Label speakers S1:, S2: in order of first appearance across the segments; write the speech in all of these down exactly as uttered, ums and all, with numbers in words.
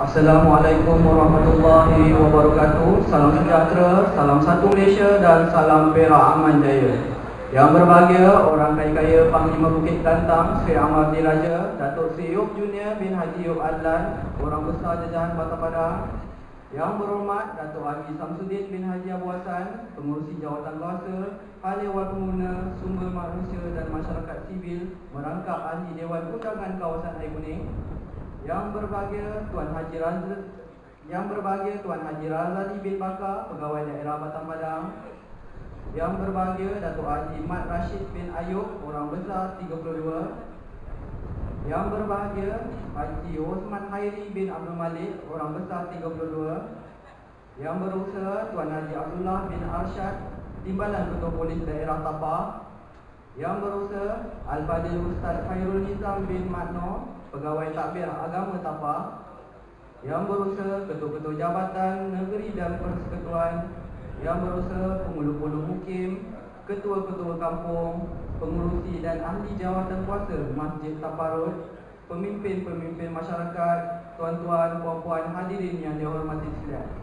S1: Assalamualaikum warahmatullahi wabarakatuh. Salam sejahtera, salam satu Malaysia dan salam Perak Aman Jaya. Yang berbahagia orang kaya-kaya Panglima Bukit Kantang Sri Amar Diraja Datuk Sri Yop Junior bin Haji Yop Adlan, Orang Besar Jajahan Batam Padang. Yang berhormat Datuk Haji Samsudin bin Haji Abu Hassan, Pengurusi Jawatan Kuasa, Ahli Awal Pengguna, Sumber Manusia dan Masyarakat Sivil, merangkap Ahli Dewan Undangan Kawasan Air Kuning. Yang berbahagia Tuan Haji Razli Yang berbahagia Tuan Haji Razali bin Bakar, Pegawai Daerah Batam Padang. Yang berbahagia Datuk Haji Mat Rashid bin Ayub, Orang Besar tiga puluh dua. Yang berbahagia Haji Osman Khairi bin Abdul Malik, Orang Besar tiga puluh dua. Yang berusaha Tuan Haji Abdullah bin Arsyad, Timbalan Ketua Polis Daerah Tapah. Yang berusaha Al-Fadil Ustaz Khairul Nizam bin Matno, Pegawai Takbir Agama Tapah. Yang berusaha Ketua-Ketua Jabatan Negeri dan Persekutuan. Yang berusaha Penghulu-Penghulu Mukim, Ketua-Ketua Kampung, Pengurusi dan Ahli Jawatan Kuasa Masjid Taparut, Pemimpin-pemimpin masyarakat, tuan-tuan, puan-puan hadirin yang dihormati sekalian.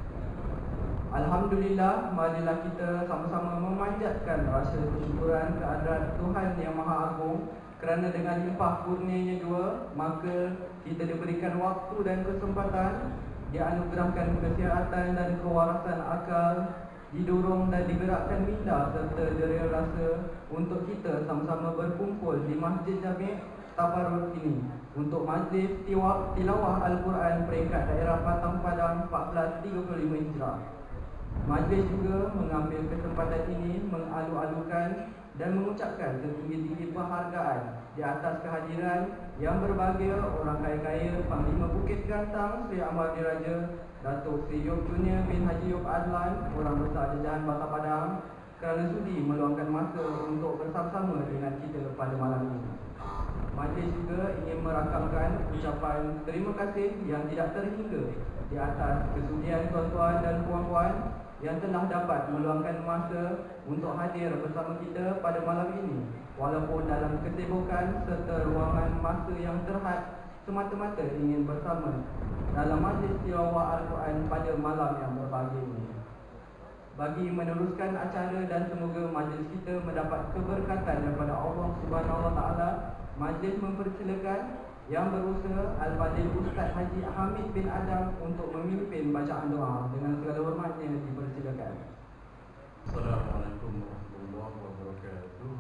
S1: Alhamdulillah, marilah kita sama-sama memanjatkan rasa kesyukuran kehadrat Tuhan Yang Maha Agung, kerana dengan limpah kurnianya jua, maka kita diberikan waktu dan kesempatan, dianugerahkan kesihatan dan kewarasan akal, didorong dan digerakkan minda serta jeria rasa untuk kita sama-sama berkumpul di Masjid Jami' Tabarruk ini untuk majlis tilawah Al-Quran peringkat daerah Batam Padang empat belas tiga puluh lima Hijrah. Majlis juga mengambil kesempatan ini mengalu-alukan dan mengucapkan setinggi-tinggi penghargaan di atas kehadiran yang berbahagia orang kaya-kaya Panglima Bukit Kantang Sri Amar Diraja Datuk Sri Yop Junior bin Haji Yop Adlan, Orang Besar Jajahan Batam Padang, kerana sudi meluangkan masa untuk bersama-sama dengan kita pada malam ini. Majlis juga ingin merakamkan ucapan terima kasih yang tidak terhingga di atas kesudian tuan-tuan dan puan-puan yang telah dapat meluangkan masa untuk hadir bersama kita pada malam ini, walaupun dalam kesibukan serta ruangan masa yang terhad, semata-mata ingin bersama dalam majlis tilawah Al-Quran pada malam yang berbahagia ini. Bagi meneruskan acara dan semoga majlis kita mendapat keberkatan daripada Allah Subhanahu Wa Taala, majlis mempersilakan yang berusaha Al-Fadil Ustaz Haji Hamid bin Adam untuk memimpin bacaan doa. Dengan segala hormatnya dipersilakan.
S2: Assalamualaikum warahmatullahi wabarakatuh.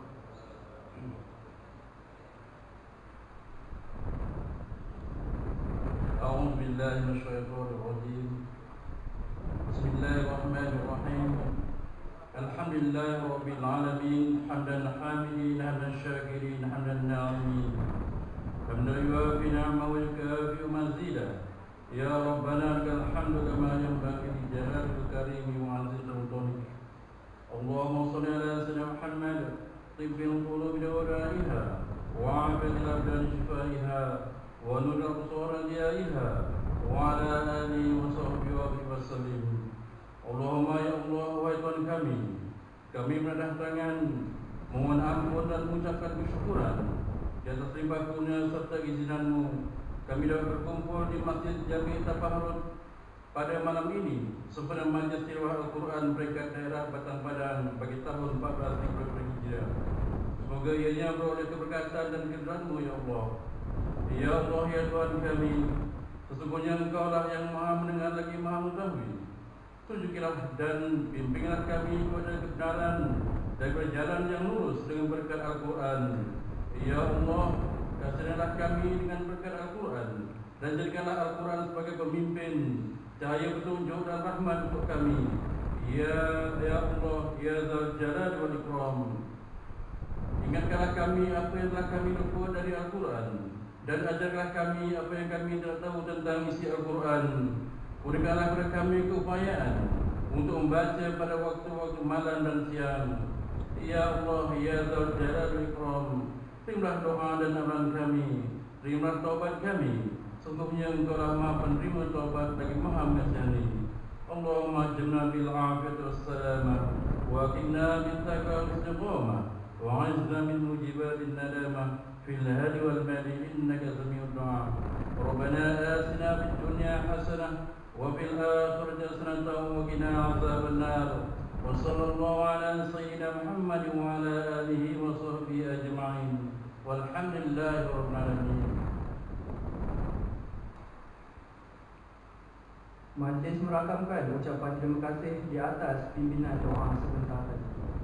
S2: A'udzu billahi minasyaitonir rajim. Bismillahirrahmanirrahim. Alhamdulillahi rabbil alamin, hamdan hamidin, hamdan syakirin, hamdan na'imin. حمدا يوافي نعمه ويكافئ مزيدا يا ربنا لك الحمد كما ينبغي لجلالك الكريم وعز سلطانك. اللهم صل على سيدنا محمد طب القلوب ودوائها وعافية الأبدان شفائها ونور الأبصار ضيائها وعلى آله وصحبه وسلم. Allahumma ya Allah, wahai Tuhan kami, kami menadah tangan mohon ampun dan mengucapkan kesyukuran di atas limpah kurnia serta izinanmu, kami dapat berkumpul di Masjid Jami' Tabarruk pada malam ini sempena majlis tilawah Al-Quran peringkat daerah Batam Padang bagi tahun empat belas tiga puluh Hijrah. Semoga ianya beroleh keberkatan dan keridhaan-Mu ya Allah. Ya Allah, ya Tuhan kami, sesungguhnya Engkau lah yang Maha mendengar lagi Maha mengetahui. Tunjukilah dan bimbinglah kami kepada kebenaran dan kepada jalan yang lurus dengan berkat Al-Quran. Ya Allah, kasihanilah kami dengan berkat Al-Quran dan jadikanlah Al-Quran sebagai pemimpin, cahaya petunjuk dan rahmat untuk kami. Ya Ya Allah, Ya Dzal Jalal wal Ikram. Ingatkanlah kami apa yang telah kami lupa dari Al-Quran dan ajarkanlah kami apa yang kami tidak tahu tentang isi Al-Quran. Berikanlah kepada kami keupayaan untuk membaca pada waktu-waktu malam dan siang. Ya Allah, Ya Dzal Jalal wal Ikram. Terimalah doa dan amalan kami, terimalah taubat kami. Sungguhnya Engkau lah Maha penerima taubat lagi Maha mengasihani. Allahumma jannah bil afiyati wassalamah wa qina bil taqwa wal istiqamah wa 'izna min mujibatin nadamah fil hadi wal mali innaka sami'ud du'a. ربنا آتنا في الدنيا حسنة وفي الآخرة حسنة وقنا عذاب النار وصلى الله على سيدنا محمد وعلى آله وصحبه أجمعين والحمد لله رب العالمين.
S1: Majlis merakamkan ucapan terima kasih di atas pimpinan doa sebentar tadi.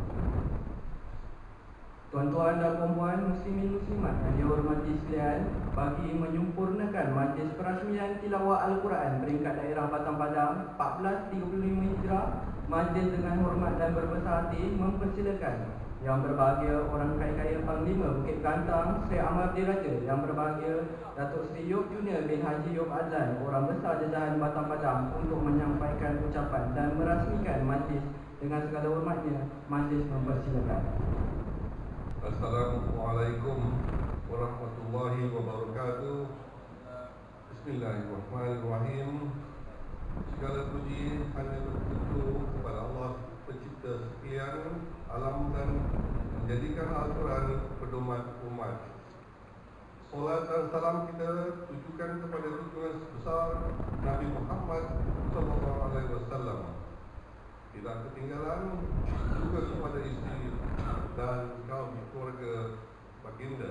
S1: Tuan-tuan dan puan-puan muslimin muslimat yang dihormati sekalian, bagi menyempurnakan majlis perasmian tilawah Al-Quran peringkat daerah Batang Padang empat belas tiga puluh lima Hijrah, majlis dengan hormat dan berbesar hati mempersilakan Yang berbahagia Orang Kaya-Kaya Panglima Bukit Gantang Sri Ahmad Diraja, yang berbahagia Datuk Seri Yop Junior bin Haji Yop Adlan, Orang Besar Jajahan Batang Padang, untuk menyampaikan ucapan dan merasmikan majlis. Dengan segala hormatnya, majlis mempersilakan.
S3: Assalamualaikum warahmatullahi wabarakatuh. Bismillahirrahmanirrahim. Segala puji hanya bertuju kepada Allah Pencipta sekalian alam dan menjadikan Al-Quran pedoman umat. Salat dan salam kita tujukan kepada junjungan besar Nabi Muhammad sallallahu alaihi wasallam. Tidak ketinggalan juga kepada isteri dan kaum keluarga baginda.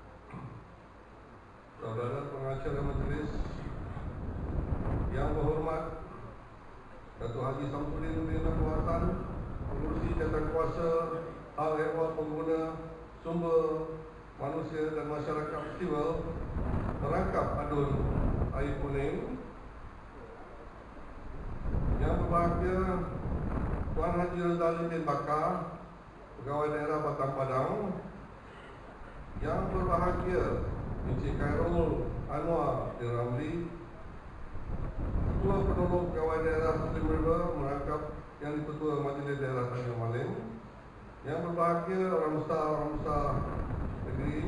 S3: Saudara pengacara majlis yang berhormat, Datuk Haji Samsudin bin Abdul Hasan, pengurusi jawatan kuasa hal ehwal pengguna sumber manusia dan masyarakat sivil merangkap adun air kuning. Yang berbahagia Tuan Haji Razali bin Bakar, Pegawai Daerah Batang Padang. Yang berbahagia Encik Khairul Anwar bin Ramli, Ketua Penolong Pegawai Daerah Muslim River merangkap yang di-Ketua Majlis Daerah Tanjung Malim. Yang berbahagia orang besar orang besar negeri.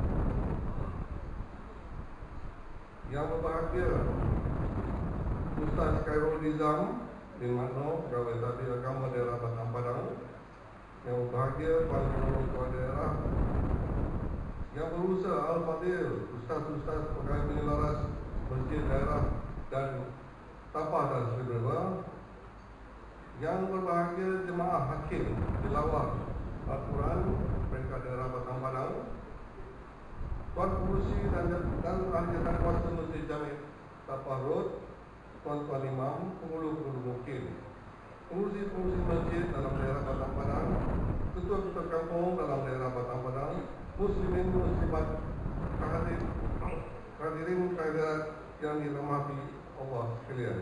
S3: Yang berbahagia Ustaz Khairul Nizam bin Makno, Pegawai Tadbir Agama Daerah Batang Padang. Yang berbahagia para penolong Pegawai Daerah. Yang berusaha Al-Fadil, Ustaz-Ustaz Pegawai Penyelaras Masjid Daerah dan Tapah dan Sebagainya. Yang berbahagia jemaah hakim tilawah Al-Quran peringkat daerah Batang Padang, Tuan Pengurusi dan dan ahli jawatan kuasa Masjid Jami' Tapah Road, Tuan-tuan imam, penghulu-penghulu mukil, pengurusi-pengurusi masjid dalam daerah Batang Padang, ketua-ketua kampung dalam daerah Batang Padang, muslimin muslimat, hadirin hadirin hadirat yang dirahmati Allah sekalian.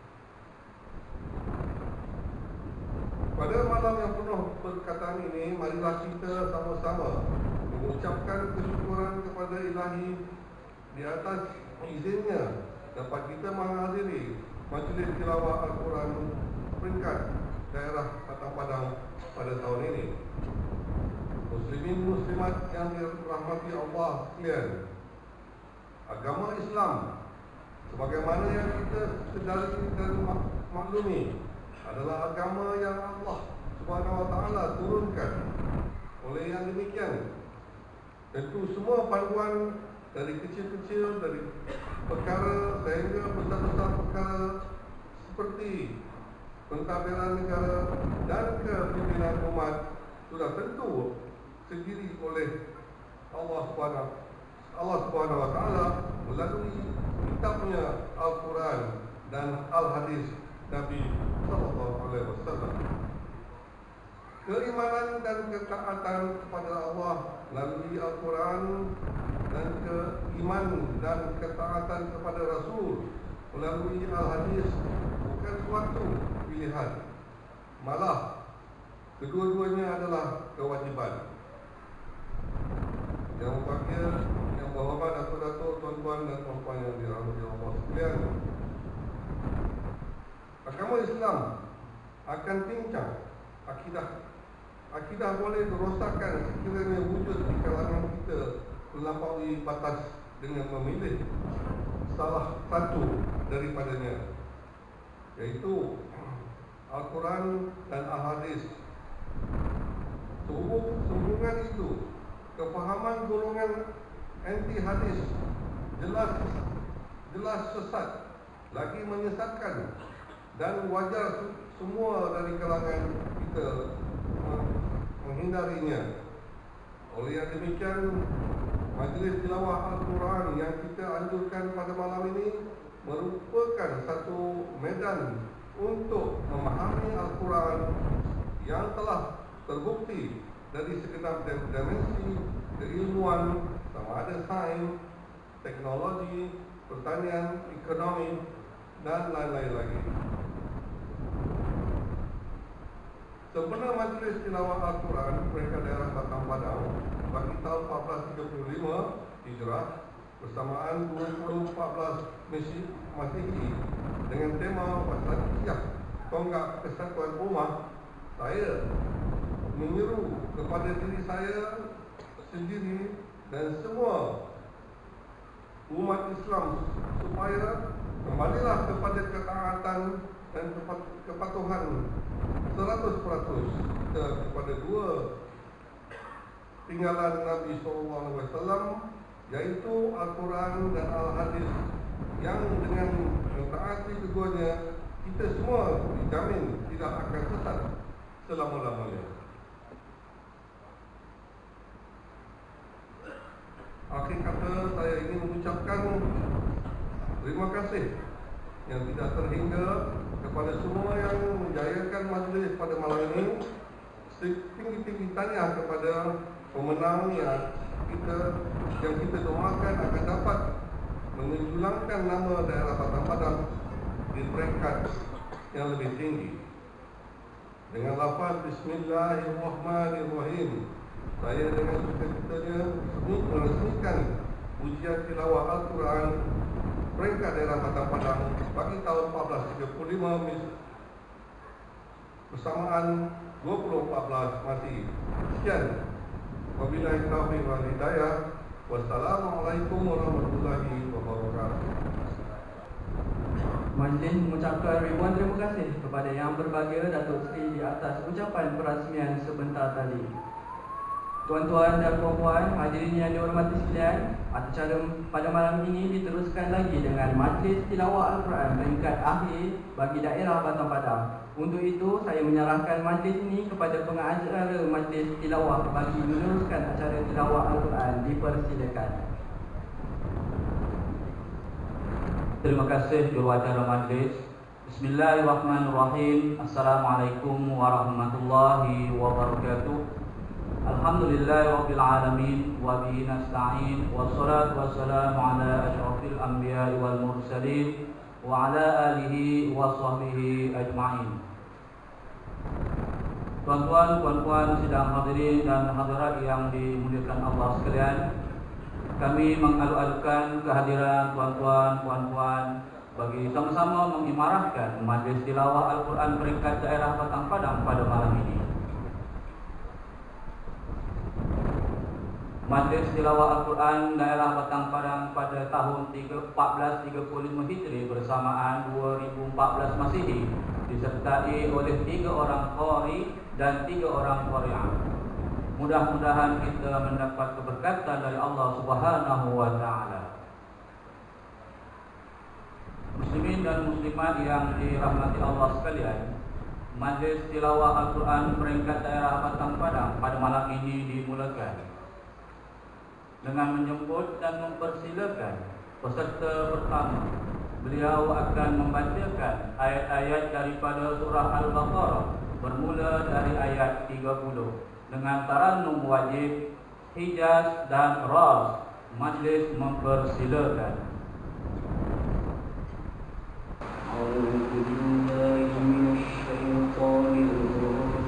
S3: Pada malam yang penuh perkataan ini, marilah kita sama-sama mengucapkan kesyukuran kepada Ilahi di atas izinnya dapat kita menghadiri majlis tilawah Al-Quran peringkat daerah Batang Padang pada tahun ini. Muslimin muslimat yang dirahmati Allah sekalian, agama Islam sebagaimana yang kita sedari dan maklumi adalah agama yang Allah Subhanahu wa taala turunkan. Oleh yang demikian, tentu semua panduan dari kecil-kecil, dari perkara sehingga besar-besar perkara seperti pentadbiran negara dan kepimpinan umat sudah tentu sendiri oleh Allah Subhanahu Allah Subhanahu wa taala melalui kitabnya Al-Quran dan Al-Hadis Nabi sallallahu alaihi wasallam. Keimanan dan ketaatan kepada Allah melalui Al-Quran dan keiman dan ketaatan kepada Rasul melalui Al-Hadis bukan suatu pilihan, malah kedua-duanya adalah kewajiban. Yang berbahagia, yang berhormat datuk-datuk, tuan-tuan dan puan-puan yang dirahmati Allah sekalian, agama Islam akan pincang akidah. Akidah boleh dirosakkan sekiranya wujud di kalangan kita melampaui batas dengan memilih salah satu daripadanya, yaitu Al-Quran dan Al-Hadis. Sehubungan itu, kefahaman golongan anti hadis jelas jelas sesat, lagi menyesatkan, dan wajar semua dari kalangan kita menghindarinya. Oleh yang demikian, majlis tilawah Al-Quran yang kita anjurkan pada malam ini merupakan satu medan untuk memahami Al-Quran yang telah terbukti dari segenap dimensi keilmuan, sama ada sains, teknologi, pertanian, ekonomi, dan lain-lain lagi. Sebenar majlis tilawah Al-Quran mereka daerah Batang Padang bagi tahun empat belas tiga puluh lima Hijrah bersamaan dua ribu empat belas Masihi dengan tema Wasatiyah Tonggak Kesatuan Ummah, saya menyeru kepada diri saya sendiri dan semua umat Islam supaya kembalilah kepada ketaatan dan kepatuhan seratus peratus kita kepada dua tinggalan Nabi sallallahu alaihi wasallam, yaitu Al-Quran dan Al-Hadis, yang dengan mentaati keduanya kita semua dijamin tidak akan sesat selama-lamanya. Akhir kata, saya ingin mengucapkan terima kasih yang tidak terhingga kepada semua yang menjayakan majlis pada malam ini. Setinggi-tinggi tanya kepada pemenang yang kita yang kita doakan akan dapat menjulangkan nama daerah Batang Padang di peringkat yang lebih tinggi. Dengan lafaz Bismillahirrahmanirrahim, saya dengan sukacitanya meresmikan ujian tilawah Al-Quran peringkat daerah Batang Padang bagi tahun empat belas tiga puluh lima bersamaan dua ribu empat belas Masihi. Sekian. Wabillahi taufiq wal hidayah. Wassalamualaikum warahmatullahi wabarakatuh.
S1: Majlis mengucapkan ribuan terima kasih kepada Yang Berbahagia Datuk Seri di atas ucapan perasmian sebentar tadi. Tuan-tuan dan puan-puan, hadirin yang dihormati sekalian, acara pada malam ini diteruskan lagi dengan majlis tilawah Al-Quran peringkat akhir bagi daerah Batang Padang. Untuk itu, saya menyerahkan majlis ini kepada pengacara majlis tilawah bagi meneruskan acara tilawah Al-Quran. Dipersilakan.
S4: Terima kasih juruacara majlis. Bismillahirrahmanirrahim. Assalamualaikum warahmatullahi wabarakatuh. Alhamdulillahirabbil alamin wa bihi nasta'in wassalatu wassalamu ala asyrafil anbiya'i wal mursalin wa ala alihi wa sahbihi ajma'in. Tuan-tuan, puan-puan sidang hadirin dan hadirat yang dimuliakan Allah sekalian, kami mengalu-alukan kehadiran tuan-tuan, puan-puan bagi sama-sama mengimarahkan majlis tilawah Al-Quran peringkat daerah Batang Padang pada malam ini. Majlis tilawah Al-Quran daerah Batang Padang pada tahun empat belas tiga puluh lima Hijri bersamaan dua ribu empat belas Masihi disertai oleh tiga orang qari dan tiga orang qari'ah. Mudah-mudahan kita mendapat keberkatan dari Allah Subhanahu wa taala. Muslimin dan muslimat yang dirahmati Allah sekalian, majlis tilawah Al-Quran peringkat daerah Batang Padang pada malam ini dimulakan dengan menjemput dan mempersilakan peserta pertama. Beliau akan membacakan ayat-ayat daripada surah Al-Baqarah bermula dari ayat tiga puluh dengan tarannum wajib, hijaz dan ras. Majlis mempersilakan. A'udzu billahi minasy syaithanir rajim.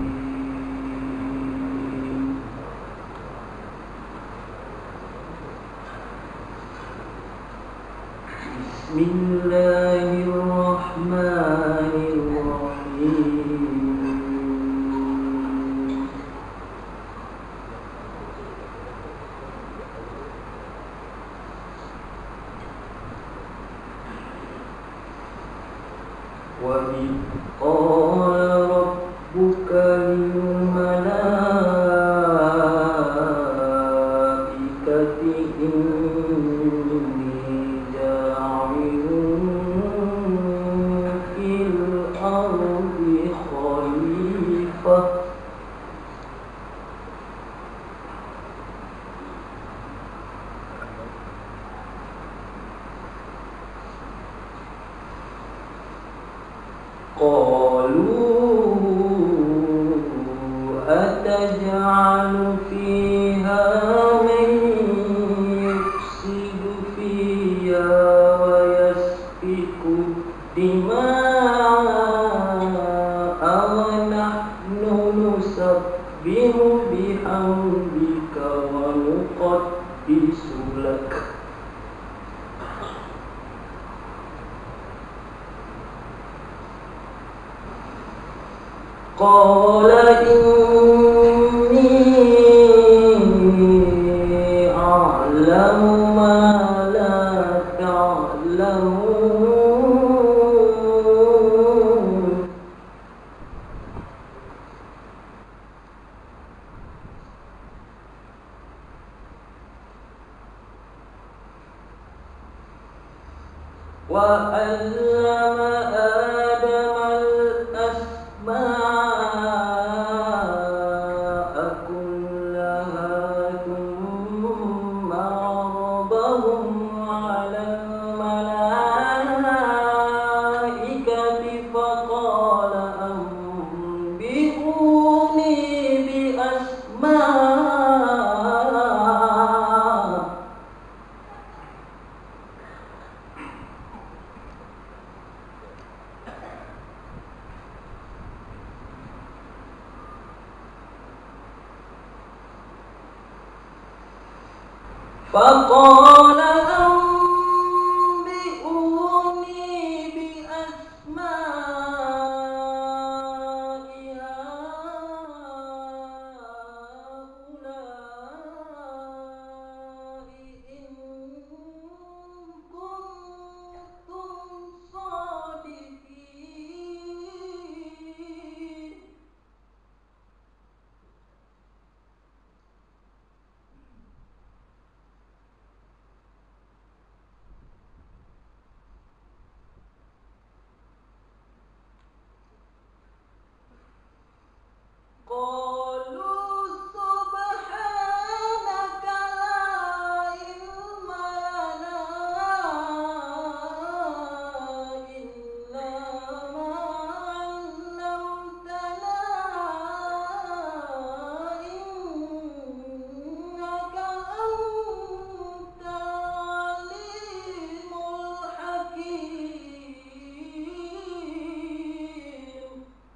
S4: Bismillahirrahmanirrahim. Wa idh qala rabbuka lil malaikati inni ja'ilun
S5: قالوا أتجعل فيها من يفسد فيها ويسفك الدماء ونحن نسبح بحمدك ونقدس لك قال إني أعلم ما لا تعلمون وعلم آدم الأسماء كلها ثم عرضهم على الملائكة فقال أنبئوني بأسماء فقال أنبئوني بأسماء هؤلاء إن كنتم صادقين قالوا سبحانك لا علم لنا إلا ما علمتنا إنك أنت العليم الحكيم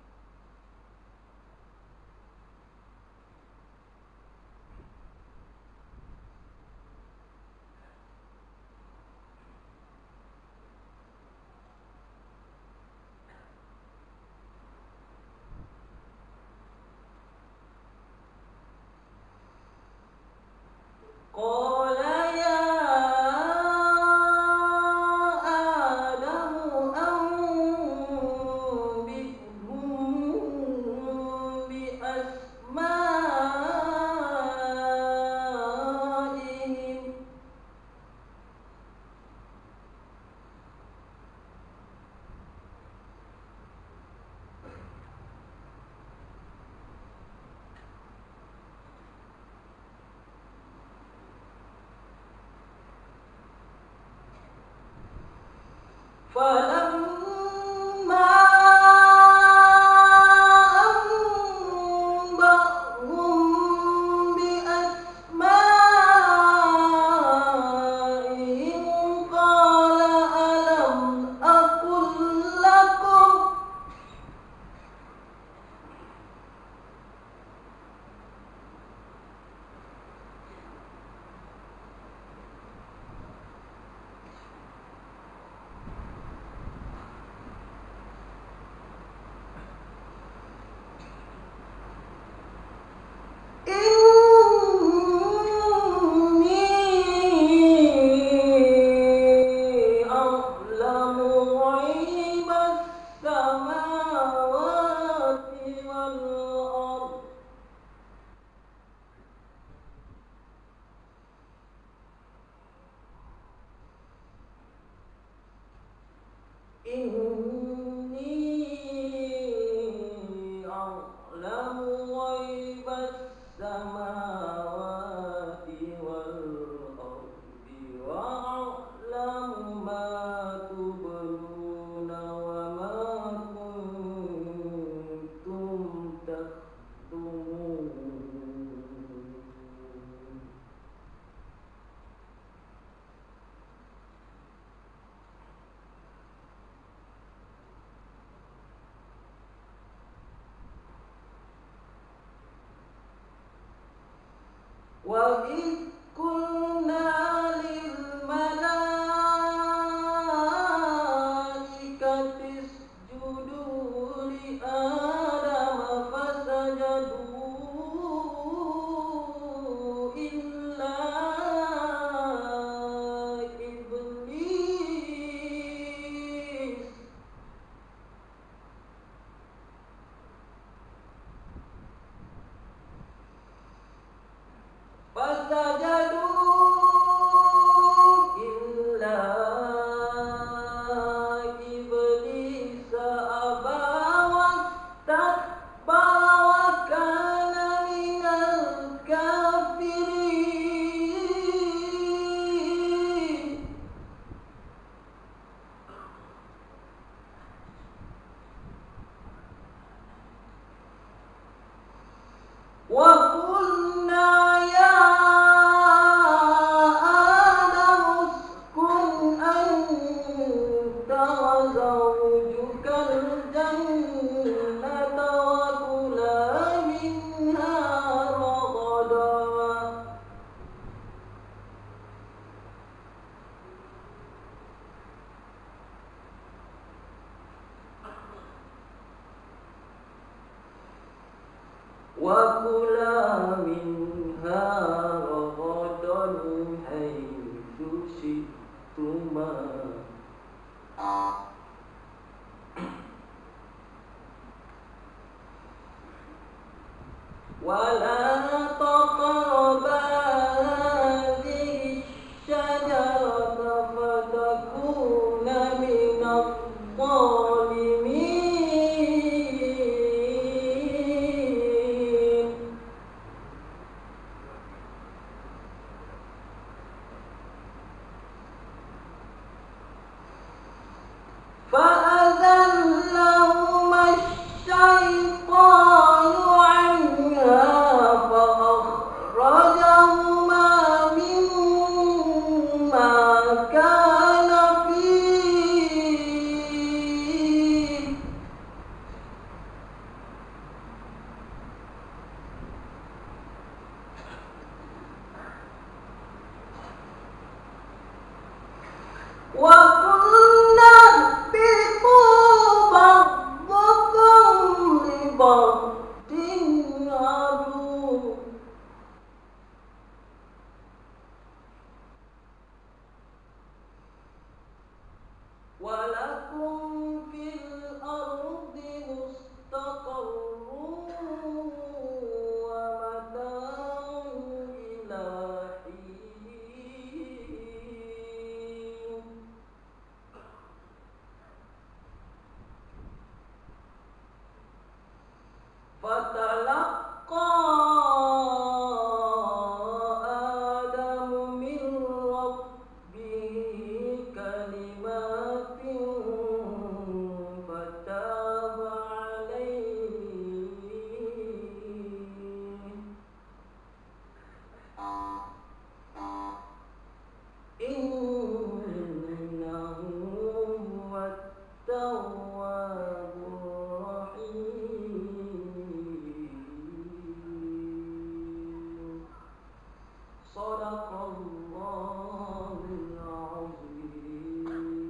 S5: قال يا آدم أنبئهم بأسمائهم فلما أنبأهم بأسمائهم قال ألم أقل لكم إني أعلم غيب السماوات والأرض إني أعلم غيب السماوات والأرض وأعلم ما تبدون وما كنتم وإذ قلنا للملائكة اسجدوا لآدم فسجدوا إلا إبليس فسجدوا إلا إبليس أبى واستكبر وكان من الكافرين وقلنا يا آدم اسكن أنت وزوجك الجنة وكلا منها رغدا وكلا منها رغدا حيث شئتما ولا تقربا هذه الشجرة فتكونا من الظالمين فأذلهما الشيطان عنها فأخرجهما مما كان فيه وقلنا اهبطوا بعضكم لبعض عدو ولكم في الأرض مستقر ومتاع إلى حين فتلقى آدم من ربه كلمات فتاب عليه إنه هو التواب الرحيم صدق الله العظيم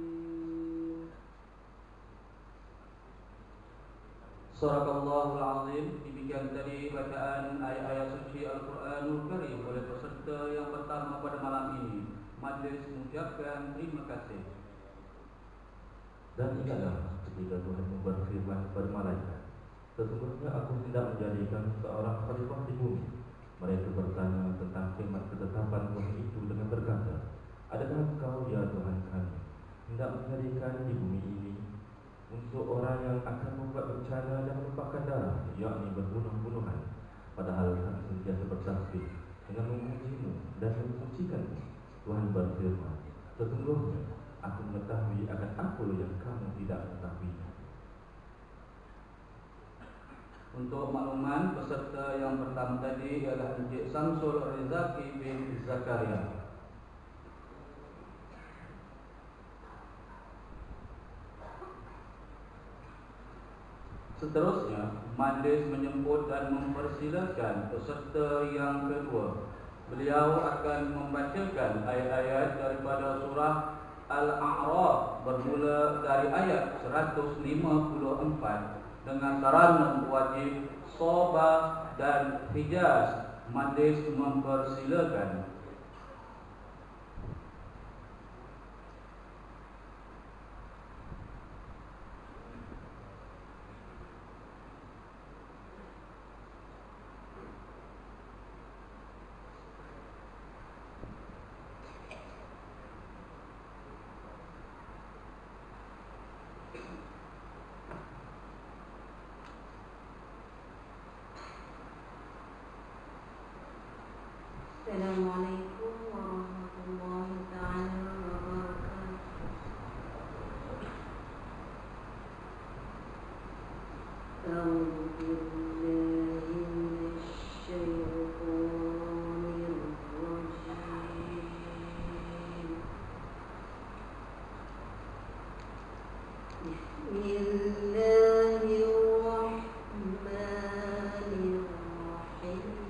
S4: Sadaqallahul Azim. Demikian tadi bacaan ayat-ayat suci Al-Quranul Karim oleh peserta yang pertama pada malam ini. Majlis mengucapkan terima kasih.
S6: Dan ingatlah ketika Tuhan berfirman kepada malaikat, sesungguhnya aku tidak menjadikan seorang khalifah di bumi. Mereka bertanya tentang khidmat ketetapan Tuhan itu dengan berkata, adakah engkau ya Tuhan kami hendak menjadikan di bumi ini untuk orang yang akan membuat bencana dan menumpahkan darah, yakni berbunuh-bunuhan, padahal kami sentiasa bertasbih dengan memujimu dan mensucikanmu. Tuhan berfirman, sesungguhnya aku mengetahui akan apa yang kamu tidak mengetahui.
S4: Untuk makluman, peserta yang pertama tadi ialah Encik Samsul Rizaki bin Zakaria. Seterusnya, majlis menyebut dan mempersilakan peserta yang kedua, Beliau akan membacakan ayat-ayat daripada surah Al-A'raf bermula dari ayat seratus lima puluh empat dengan taranum wajib, Sabah dan Hijaz. Majlis mempersilakan.
S7: Assalamualaikum warahmatullahi taala wabarakatuh. A'udzu billahi minasy syaithanir rajim. Bismillahirrahmanirrahim.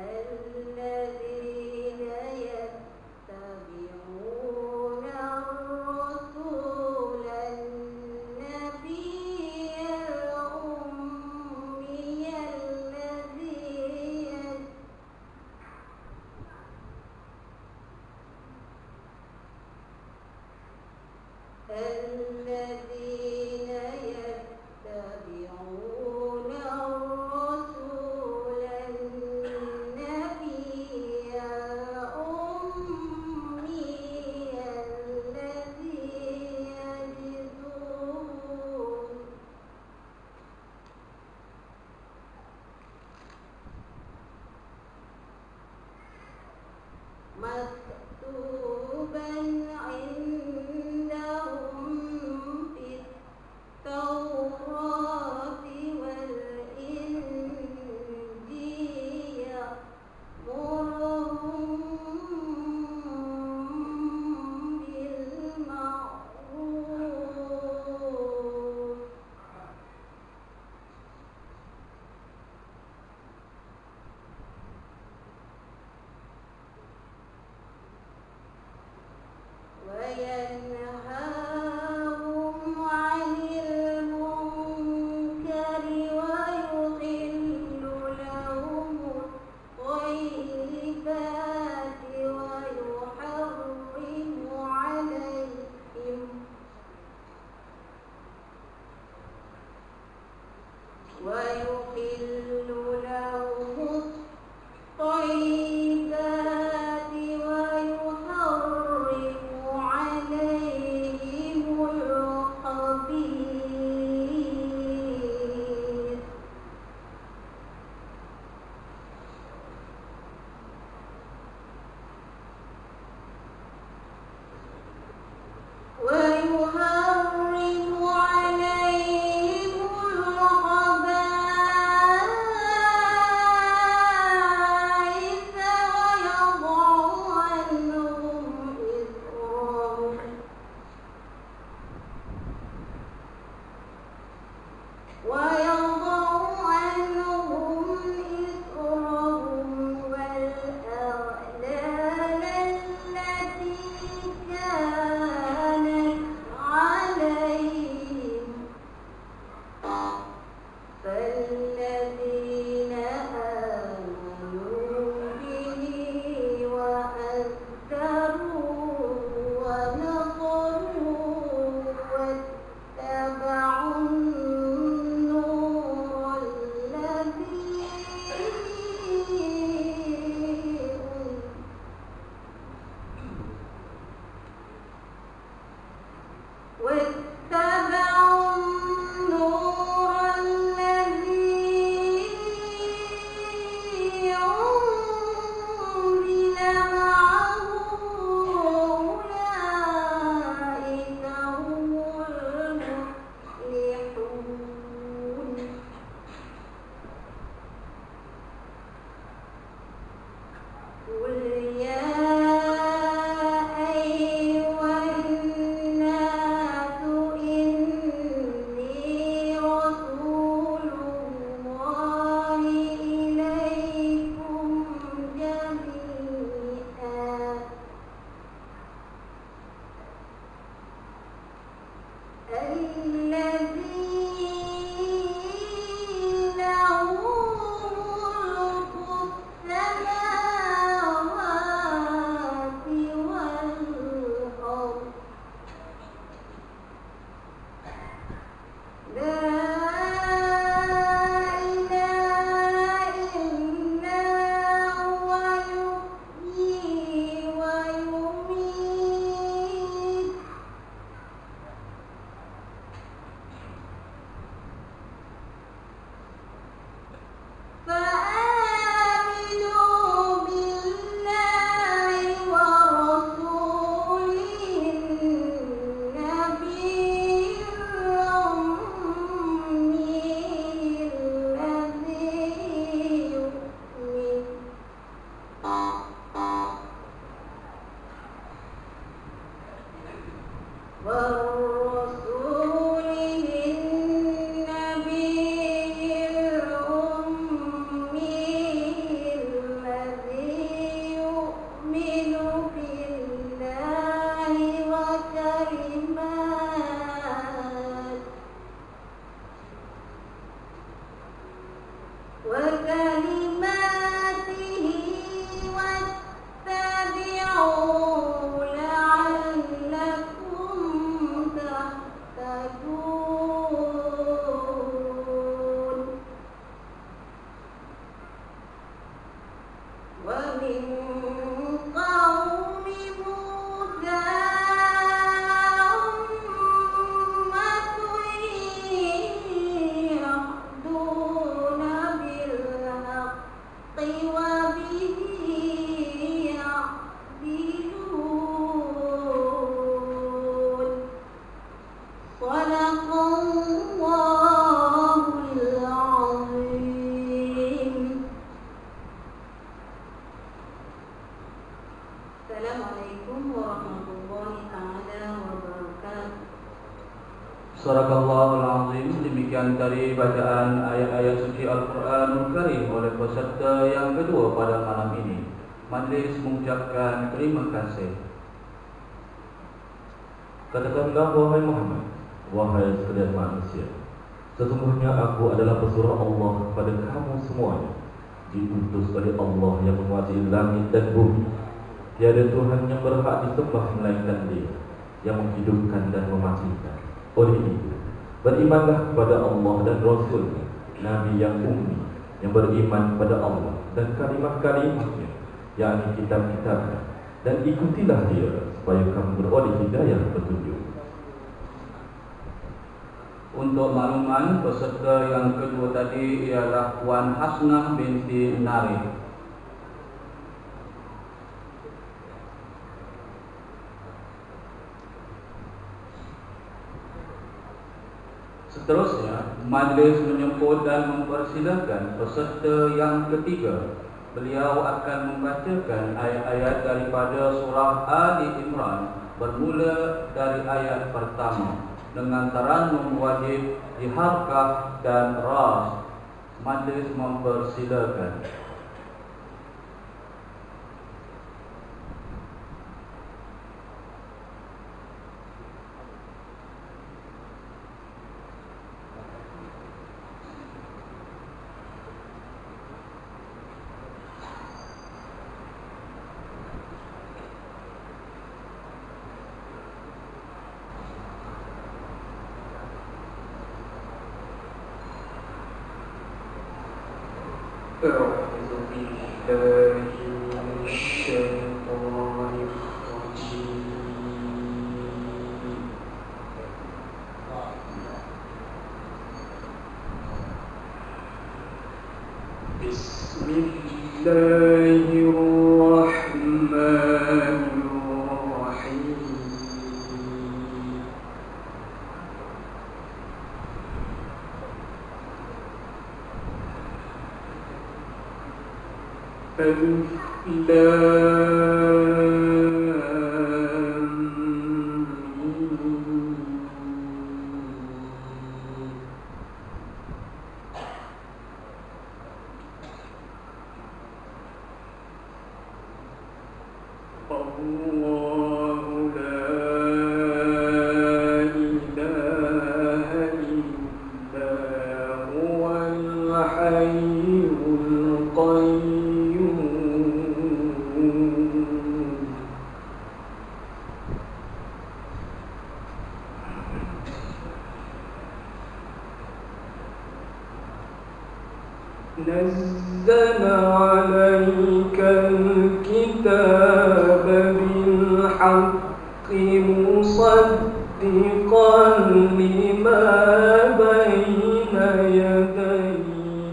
S7: الذين يتبعون الرسول النبي الأمي الذي الذين يتبعون الرسول النبي الأمي الذي يجدون مكتوبا عندهم في التوراة والإنجيل يأمرهم بالمعروف ومن قوم موسى أمة يهدون بالحق وبه يعدلون صدق الله العظيم. Assalamualaikum warahmatullahi taala wabarakatuh.
S4: Sadaqallahul azim. Demikian tadi bacaan ayat-ayat suci Al-Quranul Karim oleh peserta yang kedua pada malam ini. Majlis mengucapkan terima kasih.
S6: Katakanlah wahai Muhammad, wahai sekalian manusia, sesungguhnya aku adalah pesuruh Allah kepada kamu semuanya, diutus oleh Allah yang menguasai langit dan bumi. Tiada Tuhan yang berhak disembah melainkan Dia, yang menghidupkan dan mematikan. Oleh itu, berimanlah kepada Allah dan Rasul-Nya, Nabi yang ummi, yang beriman kepada Allah dan kalimah-kalimahnya, yakni kitab-kitabnya, dan ikutilah Dia supaya kamu beroleh hidayah petunjuk.
S4: Untuk makluman, peserta yang kedua tadi ialah Puan Hasnah binti Narif. Seterusnya, majlis menyebut dan mempersilakan peserta yang ketiga. Beliau akan membacakan ayat-ayat daripada surah Ali Imran bermula dari ayat pertama dengan tarannum wajib di harkah dan ras. Majlis mempersilakan.
S5: أعوذ بالله من الشيطان الرجيم. بسم الله الرحمن الرحيم. ألف لام ميم. الله لا إله إلا هو الحي القيوم. نزل عليك الكتاب بالحق مصدقا لما بين يديه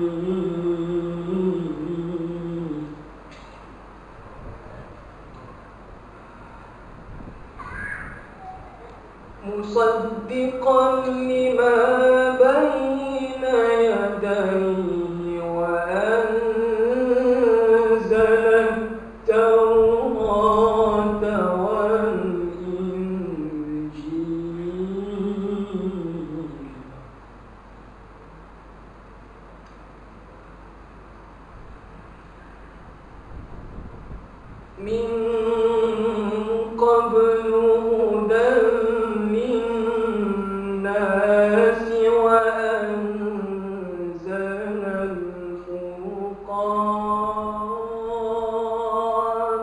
S5: مصدقا لما بين يديه وأنزل التوراة والإنجيل من قبل هدى للناس وأنزل الفرقان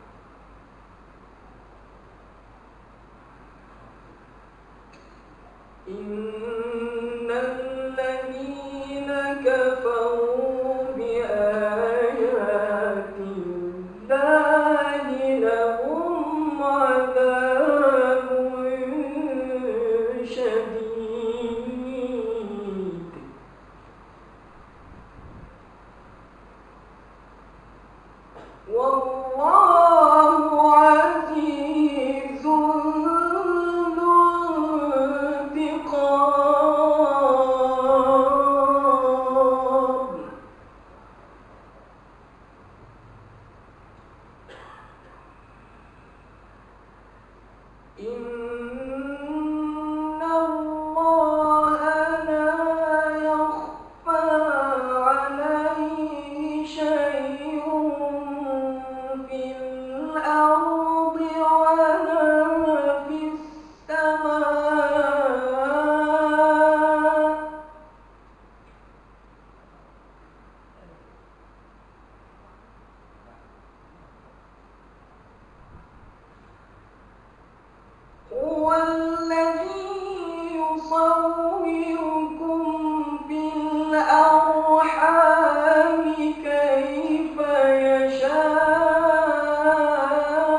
S5: إن الذين كفروا بآيات والله عزيز ذو انتقام إن الله لا يخفى عليه شيء في الأرض ولا في السماء هو الذي يصوركم في الأرحام كيف يشاء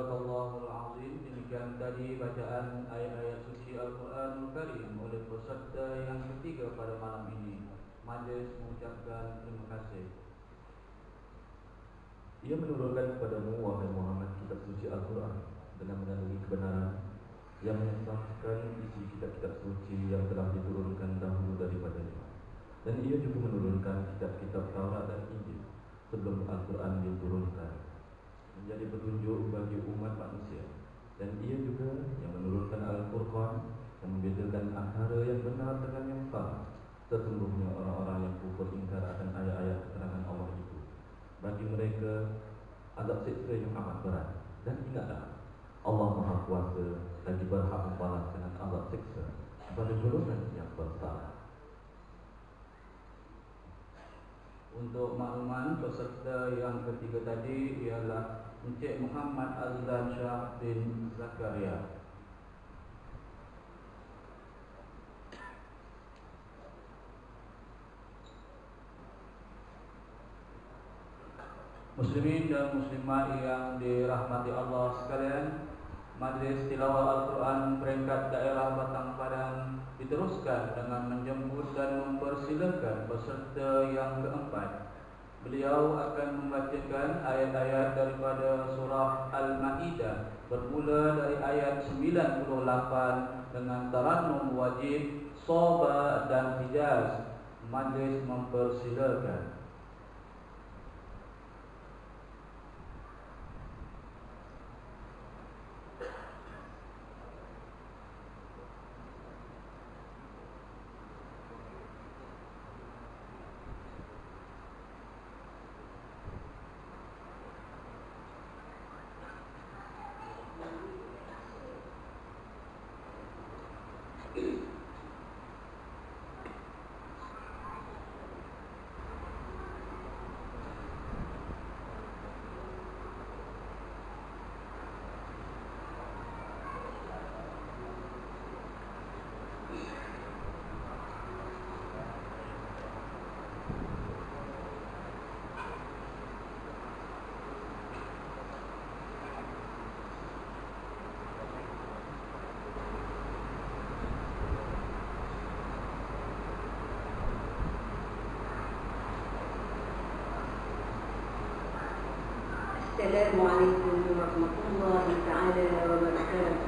S4: Sadaqallahul azim. Demikian tadi bacaan ayat-ayat suci Al-Quranul Karim oleh peserta yang ketiga pada malam ini. Majlis mengucapkan terima kasih.
S6: Ia menurunkan kepadamu wahai Muhammad kitab suci Al-Quran dengan mengandungi kebenaran yang mensahkan isi kitab-kitab suci yang telah diturunkan dahulu daripadanya. Dan ia juga menurunkan kitab-kitab Taurat dan Injil sebelum Al-Quran diturunkan menjadi petunjuk bagi umat manusia. Dan ia juga yang menurunkan Al-Furqan yang membedakan antara yang benar dengan yang salah. Sesungguhnya orang-orang yang kufur ingkar akan ayat-ayat keterangan Allah itu, bagi mereka azab siksa yang amat berat. Dan ingatlah, Allah Maha Kuasa lagi berhak membalas dengan azab siksa kepada golongan yang bersalah.
S4: Untuk makluman, peserta yang ketiga tadi ialah Encik Muhammad Azlan Shah bin Zakaria. Muslimin dan muslimat yang dirahmati Allah sekalian, majlis tilawah Al-Quran peringkat daerah Batang Padang diteruskan dengan menjemput dan mempersilakan peserta yang keempat. Beliau akan membacakan ayat-ayat daripada surah Al-Ma'idah bermula dari ayat sembilan puluh lapan dengan tarannum wajib, Soba dan Hijaz. Majlis mempersilakan.
S7: Assalamualaikum warahmatullahi taala wabarakatuh.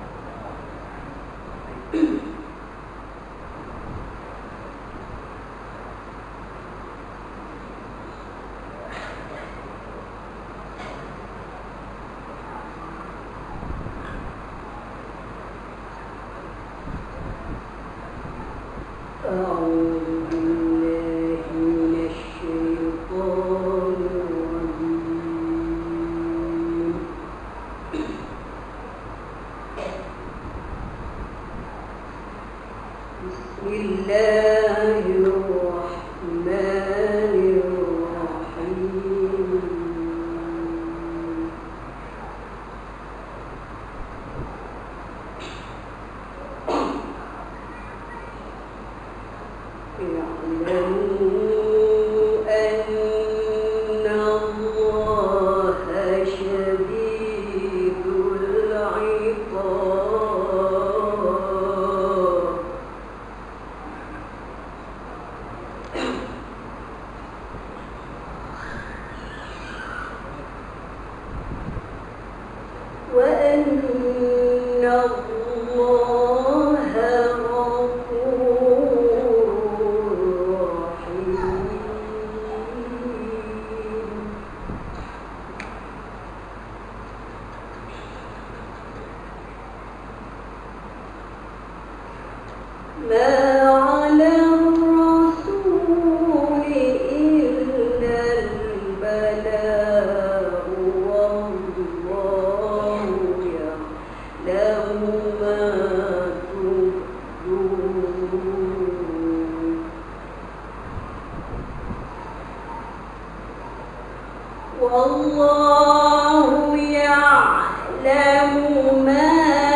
S5: Wallahu ya'lamu ma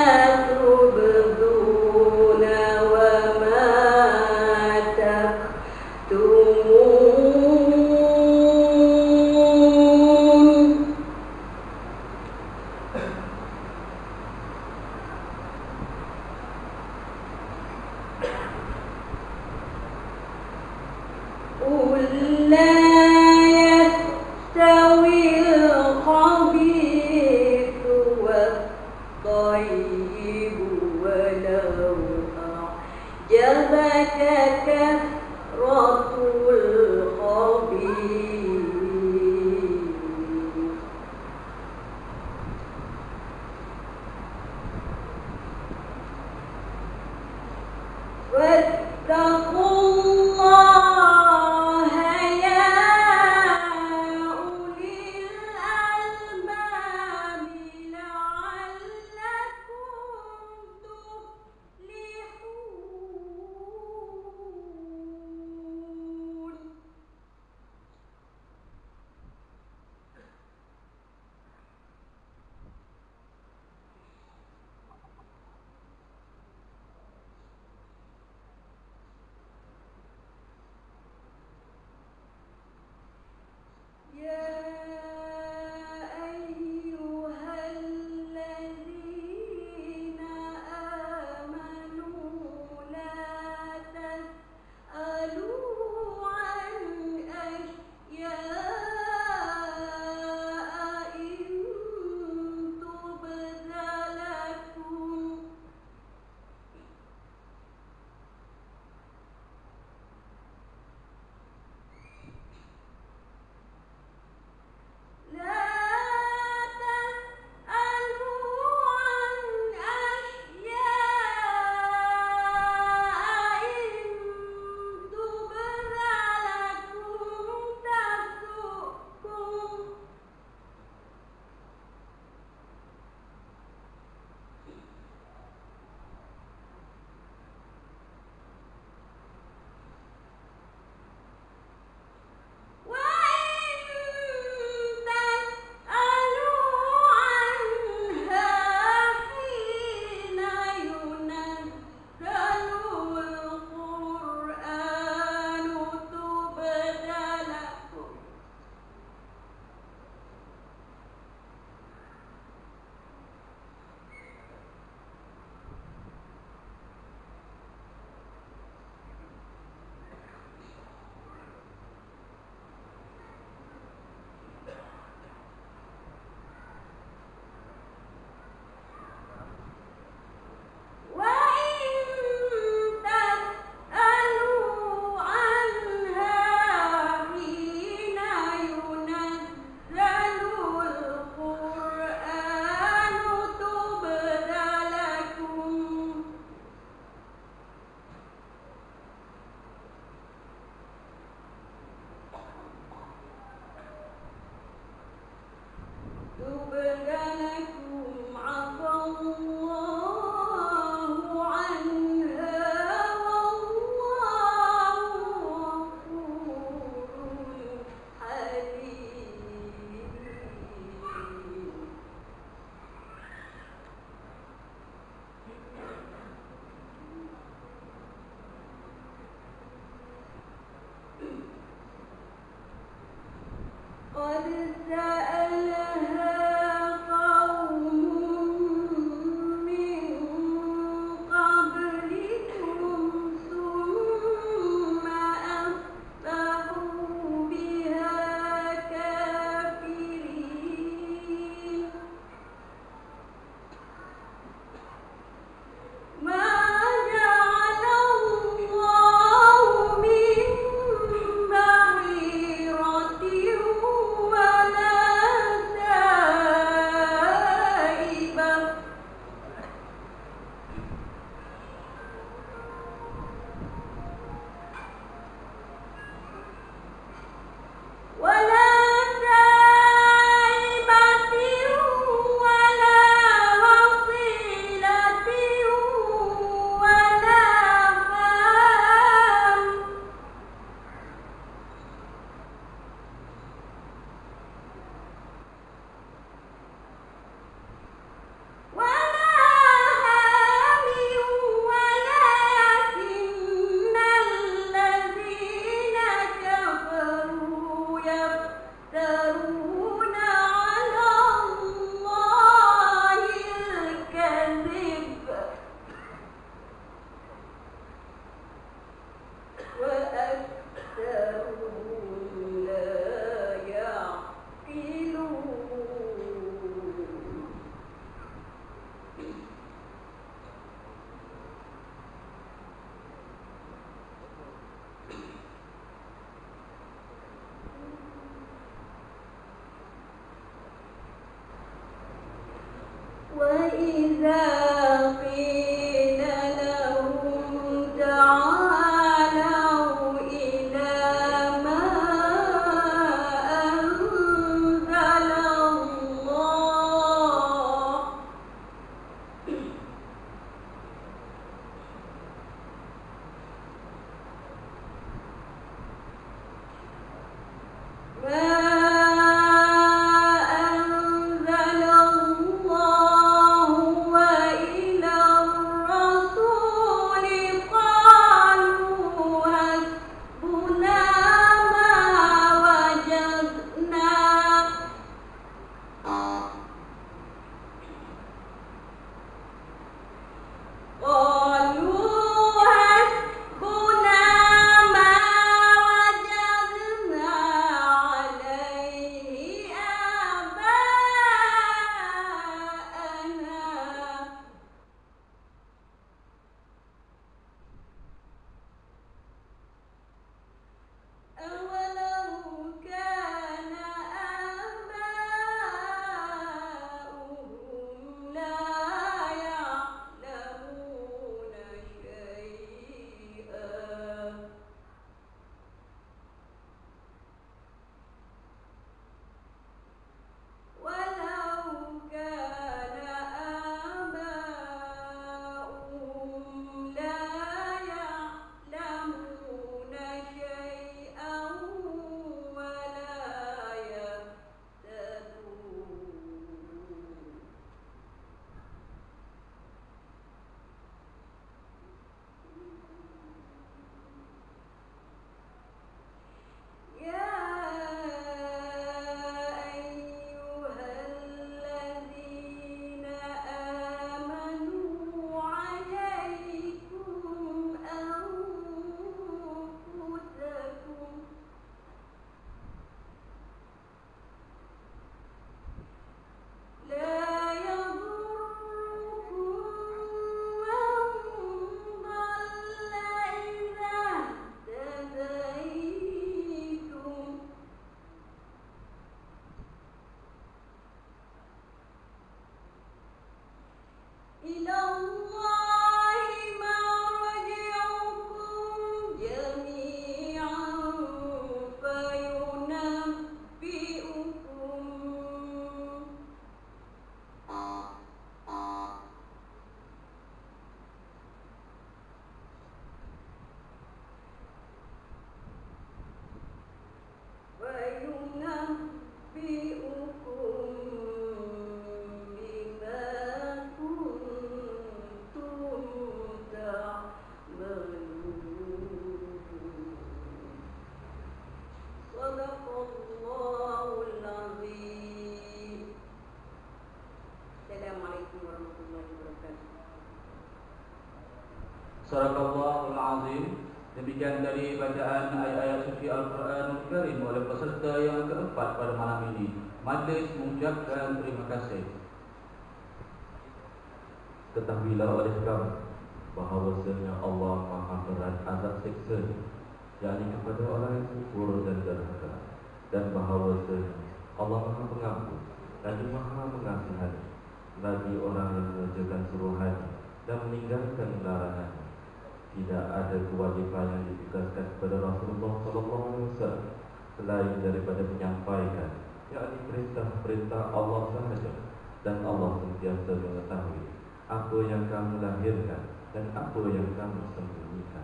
S5: tubduna wa ma taktumun. جبك كثرة الخبيث واتقوا الله يا أولي الألباب لعلكم تفلحون. وإذا قيل لهم تعالوا إلى ما أنزل الله ما أنزل الله وإلى الرسول قالوا حسبنا ما وجدنا قالوا حسبنا ما وجدنا عليه آباءنا أولو كان آباؤهم لا يعلمون شيئا ولو كان آباؤهم لا يعلمون شيئا ولا يهتدون يا أيها الذين آمنوا عليكم أنفسكم لا يضركم من ضل إذا اهتديتم إلى الله مرجعكم جميعا فينبئكم وينبئكم بما كنتم تعملون صدق الله العظيم. Assalamualaikum warahmatullahi wabarakatuh.
S4: Sadaqallahul azim. Demikian dari bacaan ayat-ayat suci Al-Quranul Karim oleh peserta yang keempat pada malam ini. Majlis mengucapkan terima kasih.
S6: Ketahuilah oleh kamu bahawasanya Allah Maha berat azab siksanya, yakni kepada orang yang kufur dan durhaka, dan bahawasanya Allah Maha Pengampun lagi Maha Mengasihani bagi orang yang mengerjakan suruhannya dan meninggalkan larangannya. Tidak ada kewajiban yang ditugaskan kepada Rasulullah sallallahu alaihi wasallam selain daripada menyampaikan, yakni perintah-perintah Allah sahaja, dan Allah sentiasa mengetahui apa yang kamu lahirkan dan apa yang kamu sembunyikan.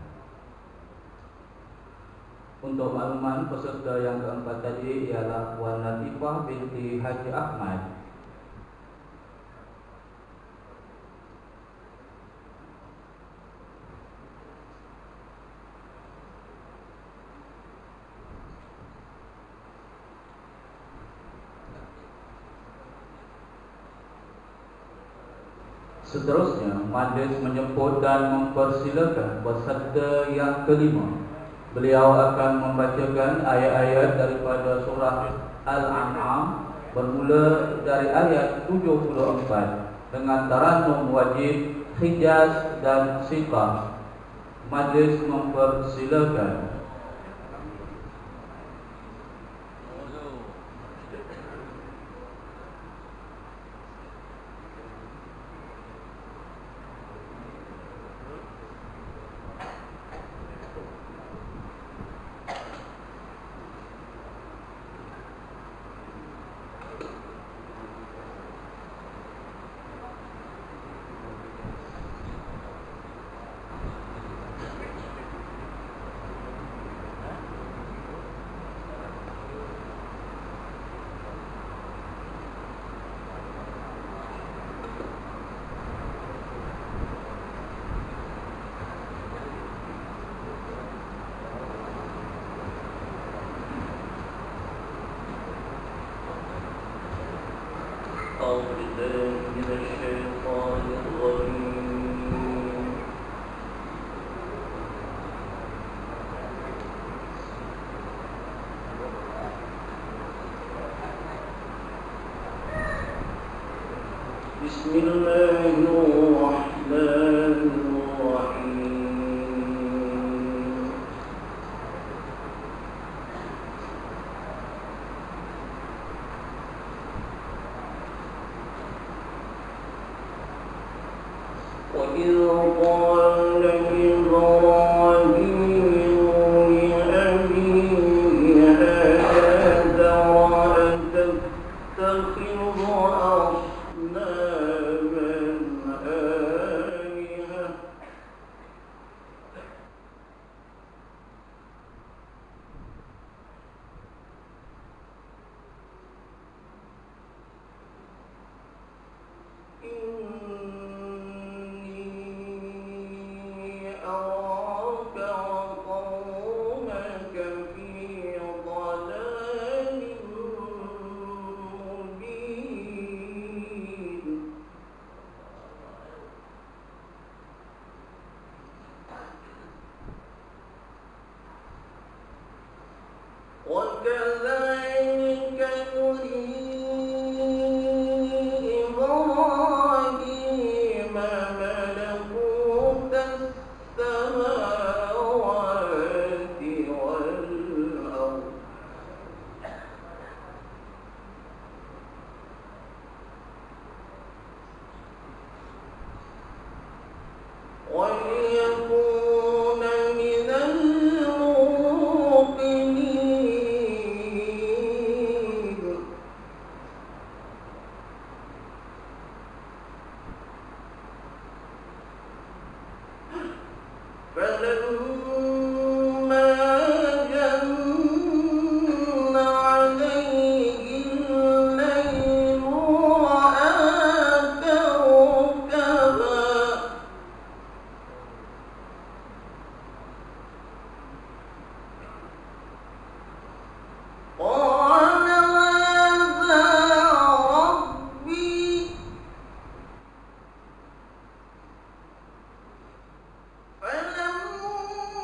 S4: Untuk makluman, peserta yang keempat tadi ialah Wan Latifah binti Haji Ahmad. Seterusnya, majlis menyebut dan mempersilakan peserta yang kelima. Beliau akan membacakan ayat-ayat daripada surah Al-An'am bermula dari ayat tujuh puluh empat dengan tarannum wajib, hijaz dan siqah. Majlis mempersilakan.
S8: أعوذ بالله من الشيطان الرجيم بسم الله الرحمن الرحيم وإذ قال إبراهيم لأبيه آزر أتتخذ أصناما آلهة إني أراك وقومك في ضلال مبين وكذلك نري إبراهيم ملكوت السماوات والأرض وليكون من الموقنين فلما جن عليه الليل رأى كوكبا قال هذا ربي فلما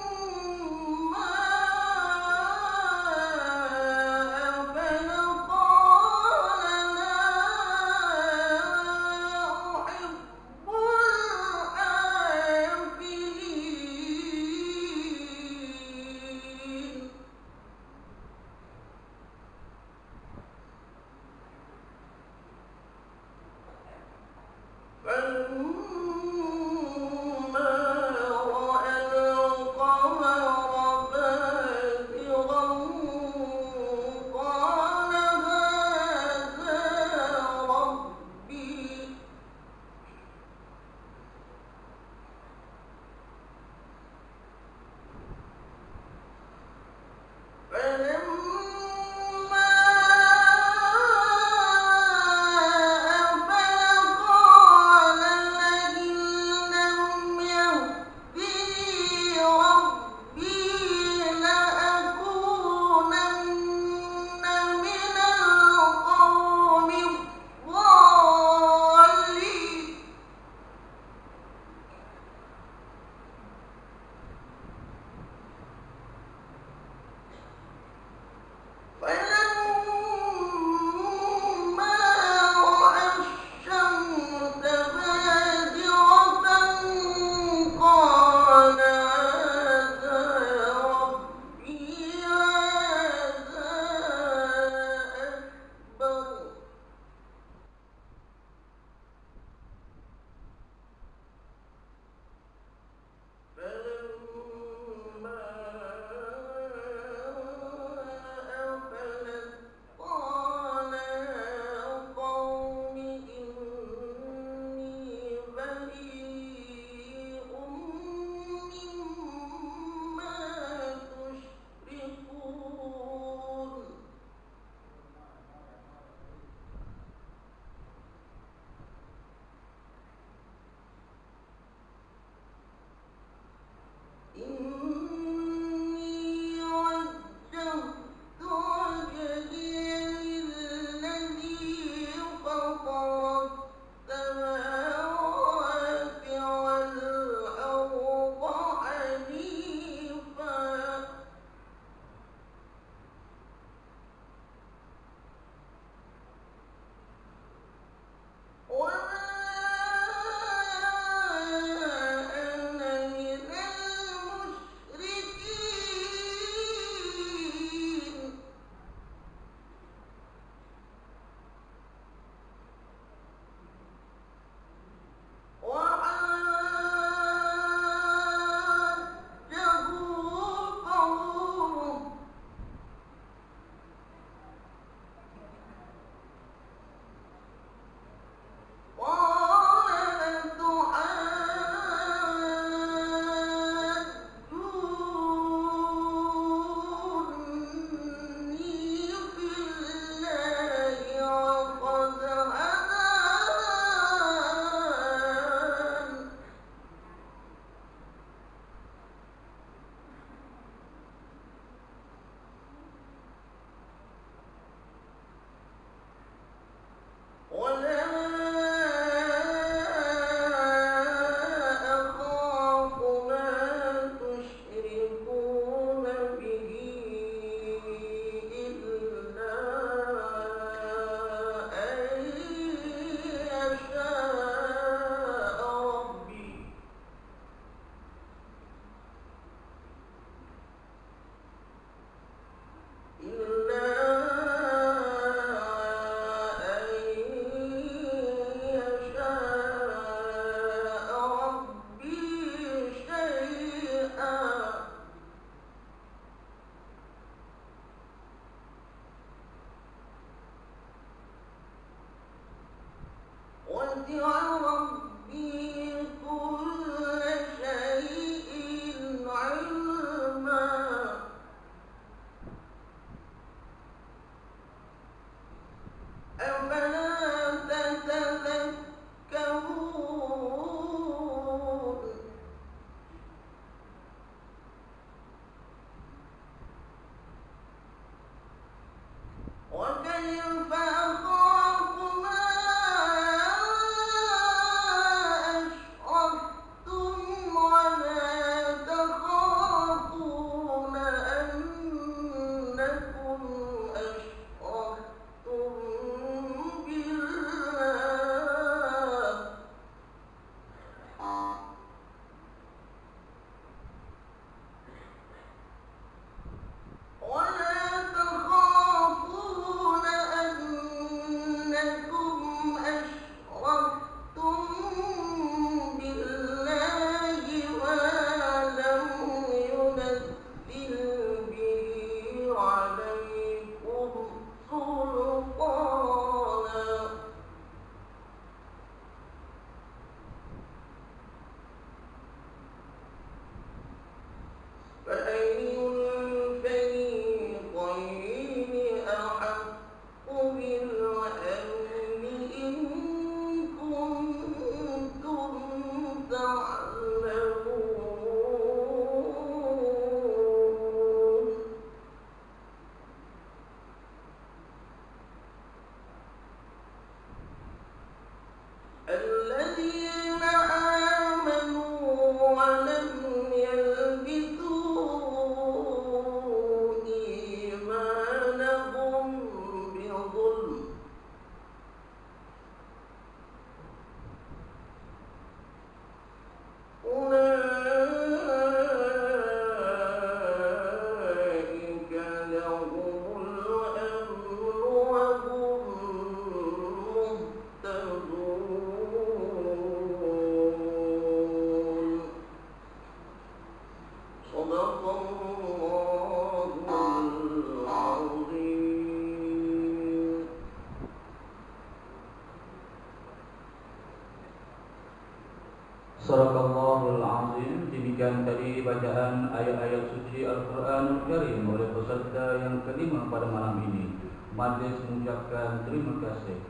S4: Sadaqallahul azim. Demikian tadi bacaan ayat-ayat suci Al-Quranul Karim oleh peserta yang kelima pada malam ini. Majlis mengucapkan terima kasih.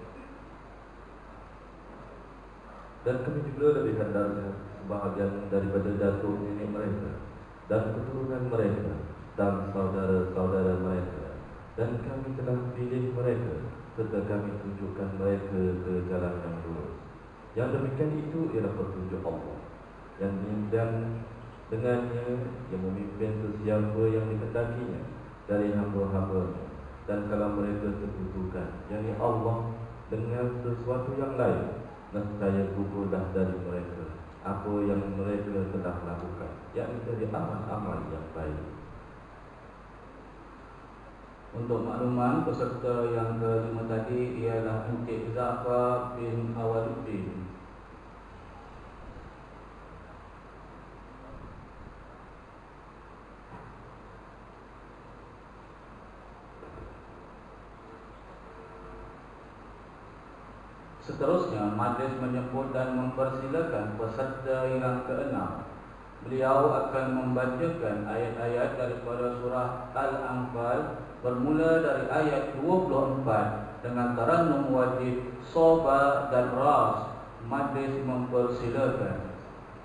S6: Dan kami juga lebih hendarnya sebahagian daripada datuk nenek mereka dan keturunan mereka dan saudara-saudara mereka, dan kami telah pilih mereka serta kami tunjukkan mereka ke jalan yang lurus. Yang demikian itu ialah petunjuk Allah yang dan dengannya yang memimpin sesiapa yang dikehendakinya dari hamba-hambanya. Dan kalau mereka terbutuhkan, yakni Allah, dengan sesuatu yang lain, nescaya gugurlah dari mereka apa yang mereka telah lakukan, yakni dari amal-amal yang baik.
S4: Untuk makluman, peserta yang kelima tadi ialah Encik Zafar bin Awaluddin. Seterusnya, majlis menyebut dan mempersilakan peserta yang keenam. Beliau akan membacakan ayat-ayat daripada surah Al-Anfal bermula dari ayat dua puluh empat dengan tarannum wajib, soba dan ras. Majlis mempersilakan.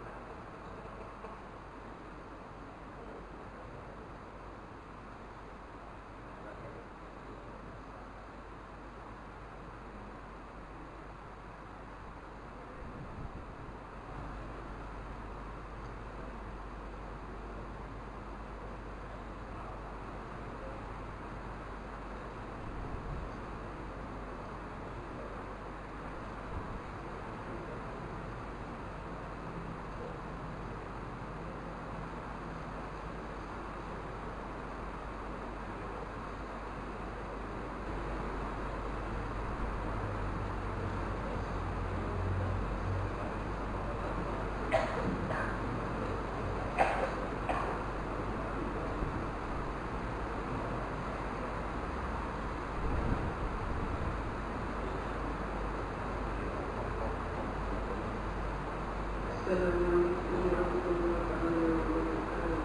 S8: Assalamualaikum warahmatullahi wabarakatuh.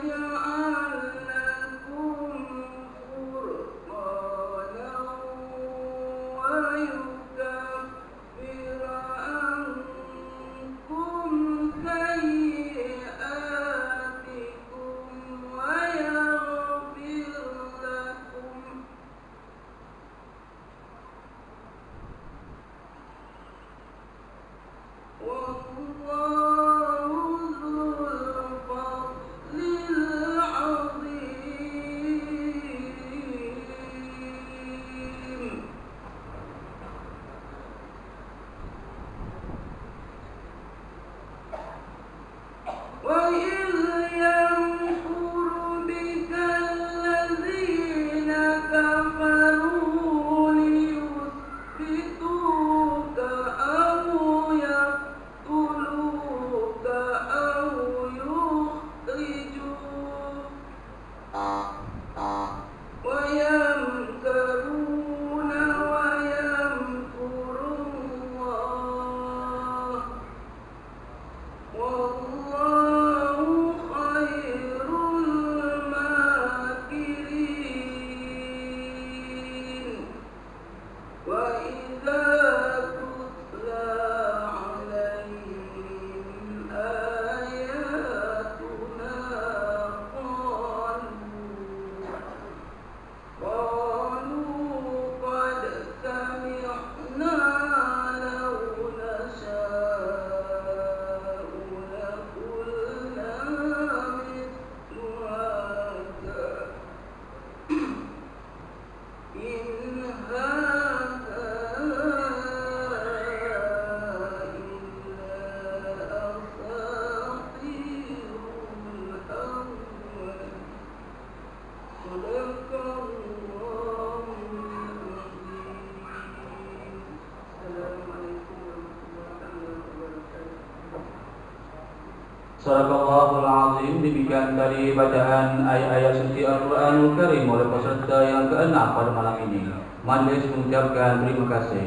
S4: Sadaqallahul azim. Demikian tadi bacaan ayat-ayat suci Al-Quranul Karim oleh peserta yang keenam pada malam ini. Majlis mengucapkan terima kasih.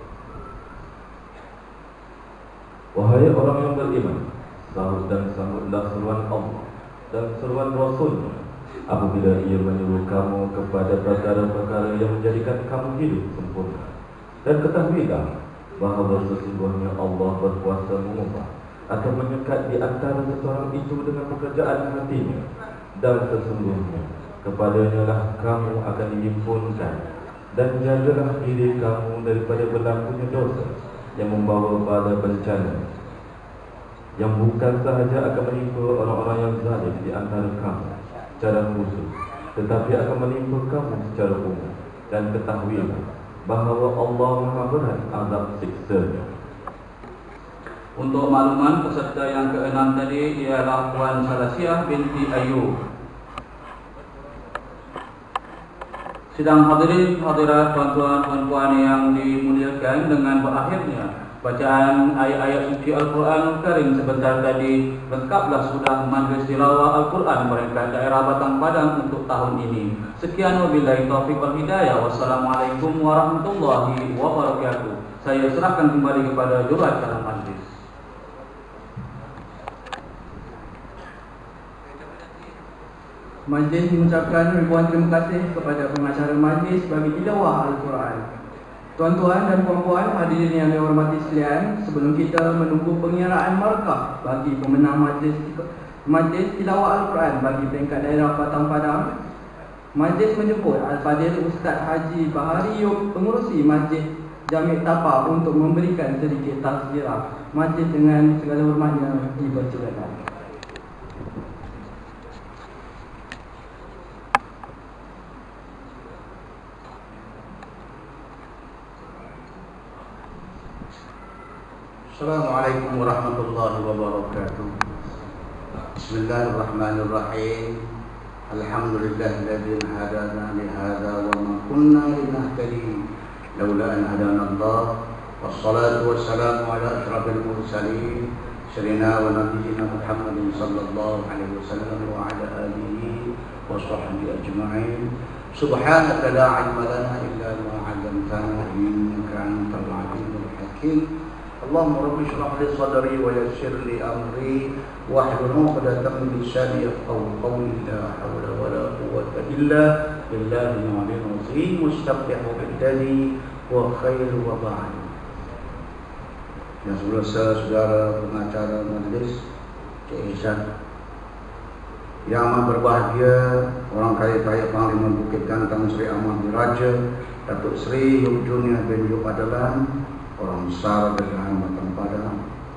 S6: Wahai orang yang beriman, sahut dan sambutlah seruan Allah dan seruan Rasulnya apabila ia menyuruh kamu kepada perkara-perkara yang menjadikan kamu hidup sempurna. Dan ketahuilah bahawa sesungguhnya Allah berkuasa mengubah atau menyekat di antara seseorang itu dengan pekerjaan hatinya, dan sesungguhnya kepadanya lah kamu akan dihimpunkan. Dan jagalah diri kamu daripada berlakunya dosa yang membawa pada bencana yang bukan sahaja akan menimpa orang-orang yang zalim di antara kamu secara khusus, tetapi akan menimpa kamu secara umum. Dan ketahuilah bahawa Allah Maha berat azab siksanya.
S4: Untuk makluman, peserta yang keenam tadi ialah Puan Salasiah binti Ayub. Sidang hadirin hadirat tuan-tuan puan-puan yang dimuliakan, dengan berakhirnya bacaan ayat-ayat suci Al-Quranul Karim sebentar tadi, lengkaplah sudah majlis tilawah Al-Quran mereka daerah Batang Padang untuk tahun ini. Sekian wabillahi taufiq wal hidayah. Wassalamualaikum warahmatullahi wabarakatuh. Saya serahkan kembali kepada juruacara majlis.
S1: Majlis mengucapkan ribuan terima kasih kepada pengacara majlis bagi tilawah Al-Quran. Tuan-tuan dan puan-puan hadirin yang dihormati sekalian, sebelum kita menunggu pengiraan markah bagi pemenang majlis majlis tilawah Al-Quran bagi peringkat daerah Batang Padang, majlis menjemput Al-Fadil Ustaz Haji Bahari Yub, pengurusi Masjid Jami' Tapa, untuk memberikan sedikit tazkirah. Majlis dengan segala hormatnya dipersilakan.
S9: Assalamualaikum warahmatullahi wabarakatuh. Bismillahirrahmanirrahim. Alhamdulillahilladzi hadana li hadza wa ma kunna linahtadi laula an hadana Allah. Wassalatu wassalamu ala asyrafil mursalin sayyidina wa nabiyyina Muhammadin sallallahu alaihi wasallam wa ala alihi wa sahbihi ajma'in. Subhanaka la ilma lana illa ma 'allamtana innaka antal alimul hakim. Allahumma rabbi shrah li sadri wa yassir li amri wahlul 'uqdatam min lisani yafqahu qawli. La hawla wa la quwwata illa billahil 'aliyyil 'azim. Mustaqihu biddani wa khairu wa ba'd. Yang sebelah saudara pengacara majlis Cik Ihsan, yang amat berbahagia orang kaya kaya Panglima Bukit Gantang Sri Ahmad Diraja Datuk Sri Yubjunia bin Yub Adalan, orang besar dari Hambatan Padang.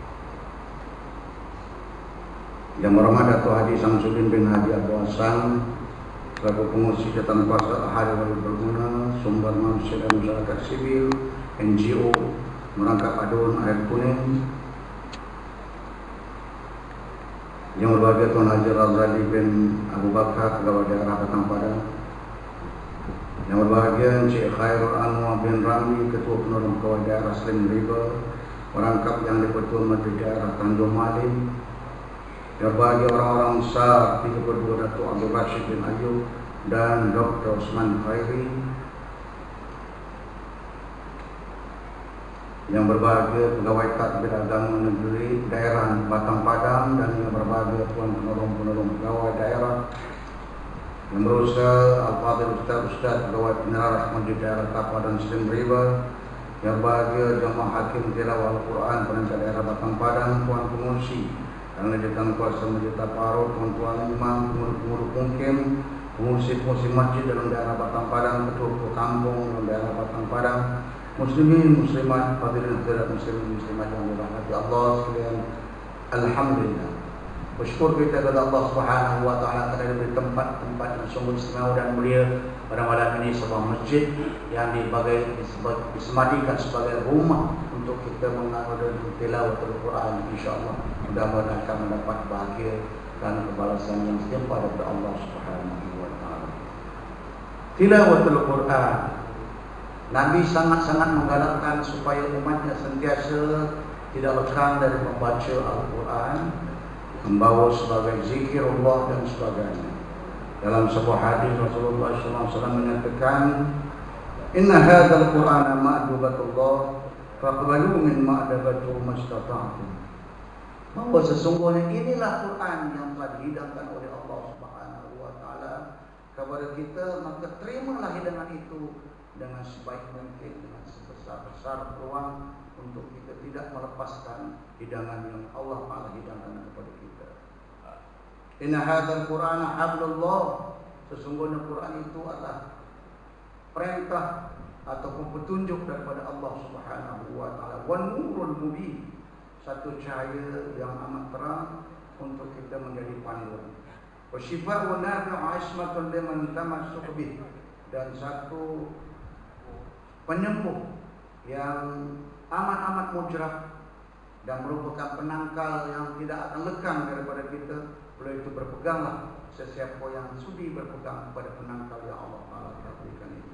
S9: Yang berhormat Datuk Haji Samsudin bin Haji Abu Hasan selaku pengurusi Jabatan Kuasa Ahli Wali Berguna, Sumber Manusia dan Masyarakat Sivil, N G O Merangkap Adun Air Kuning. Yang berbahagia Tuan Haji Razali bin Abu Bakar, Pegawai Daerah Batang Padang. Yang berbahagia Encik Khairul Anwar bin Ramli, Ketua Penolong Pegawai Daerah Slim River, merangkap Yang di-Pertua Menteri Daerah Tanjung Malim. Yang berbahagia orang-orang besar tiga puluh dua Datuk Abdul Rashid bin Ayub dan Doktor Osman Khairi. Yang berbahagia Pegawai Tadbir Agama Negeri Daerah Batang Padang, dan yang berbahagia Tuan Penolong-Penolong Pegawai Daerah, yang berusaha Al-Fadhil Ustaz-Ustaz Pegawai Penyarah Menteri Daerah Tapa dan Slim River, yang berbahagia Jemaah Hakim Tilawah Al-Quran Perencana Daerah Batang Padang, Tuan Pengurusi dan Legitan Kuasa Masjid Taparu, Tuan-Tuan Imam, Pengurus Mukim, Pengurusi-Pengurusi Masjid dalam daerah Batang Padang, Ketua Kampung dalam daerah Batang Padang, Muslimin, Muslimat, hadirin hadirat Muslimin, Muslimat yang dirahmati Allah sekalian. Alhamdulillah, bersyukur kita kepada Allah Subhanahu Wa Taala kerana diberi tempat-tempat yang sungguh istimewa dan mulia pada malam ini, sebuah masjid yang dibagai disemadikan sebagai rumah untuk kita mengamalkan tilawatul Quran. InsyaAllah mudah-mudahan akan mendapat bahagia dan kebalasan yang setimpal daripada Allah Subhanahu Wa Taala. Tilawatul Quran, Nabi sangat-sangat menggalakkan supaya umatnya sentiasa tidak lekang dari membaca Al-Quran, membawa sebagai zikirullah dan sebagainya. Dalam sebuah hadis Rasulullah shallallahu alaihi wasallam menyatakan, Inna hadzal Qur'ana ma'dubatullah faqbalu min ma'dabatu mastata'tum. Bahwa sesungguhnya inilah Quran yang telah dihidangkan oleh Allah Subhanahu Wa Taala kepada kita, maka terimalah hidangan itu dengan sebaik mungkin, dengan sebesar-besar peluang untuk kita tidak melepaskan hidangan yang Allah Taala hidangkan kepada kita. Inna hadzal Qur'ana hablullah, sesungguhnya Quran itu adalah perintah ataupun petunjuk daripada Allah Subhanahu Wa Taala. Wan nurul mubin, satu cahaya yang amat terang untuk kita menjadi panduan. Wa shifaa'un nafi'un 'ismatun liman tamassaka bih, dan satu penyembuh yang amat-amat mujarab dan merupakan penangkal yang tidak akan lekang daripada kita. Oleh itu berpeganglah sesiapa yang sudi berpegang kepada penangkal yang Allah Taala berikan itu.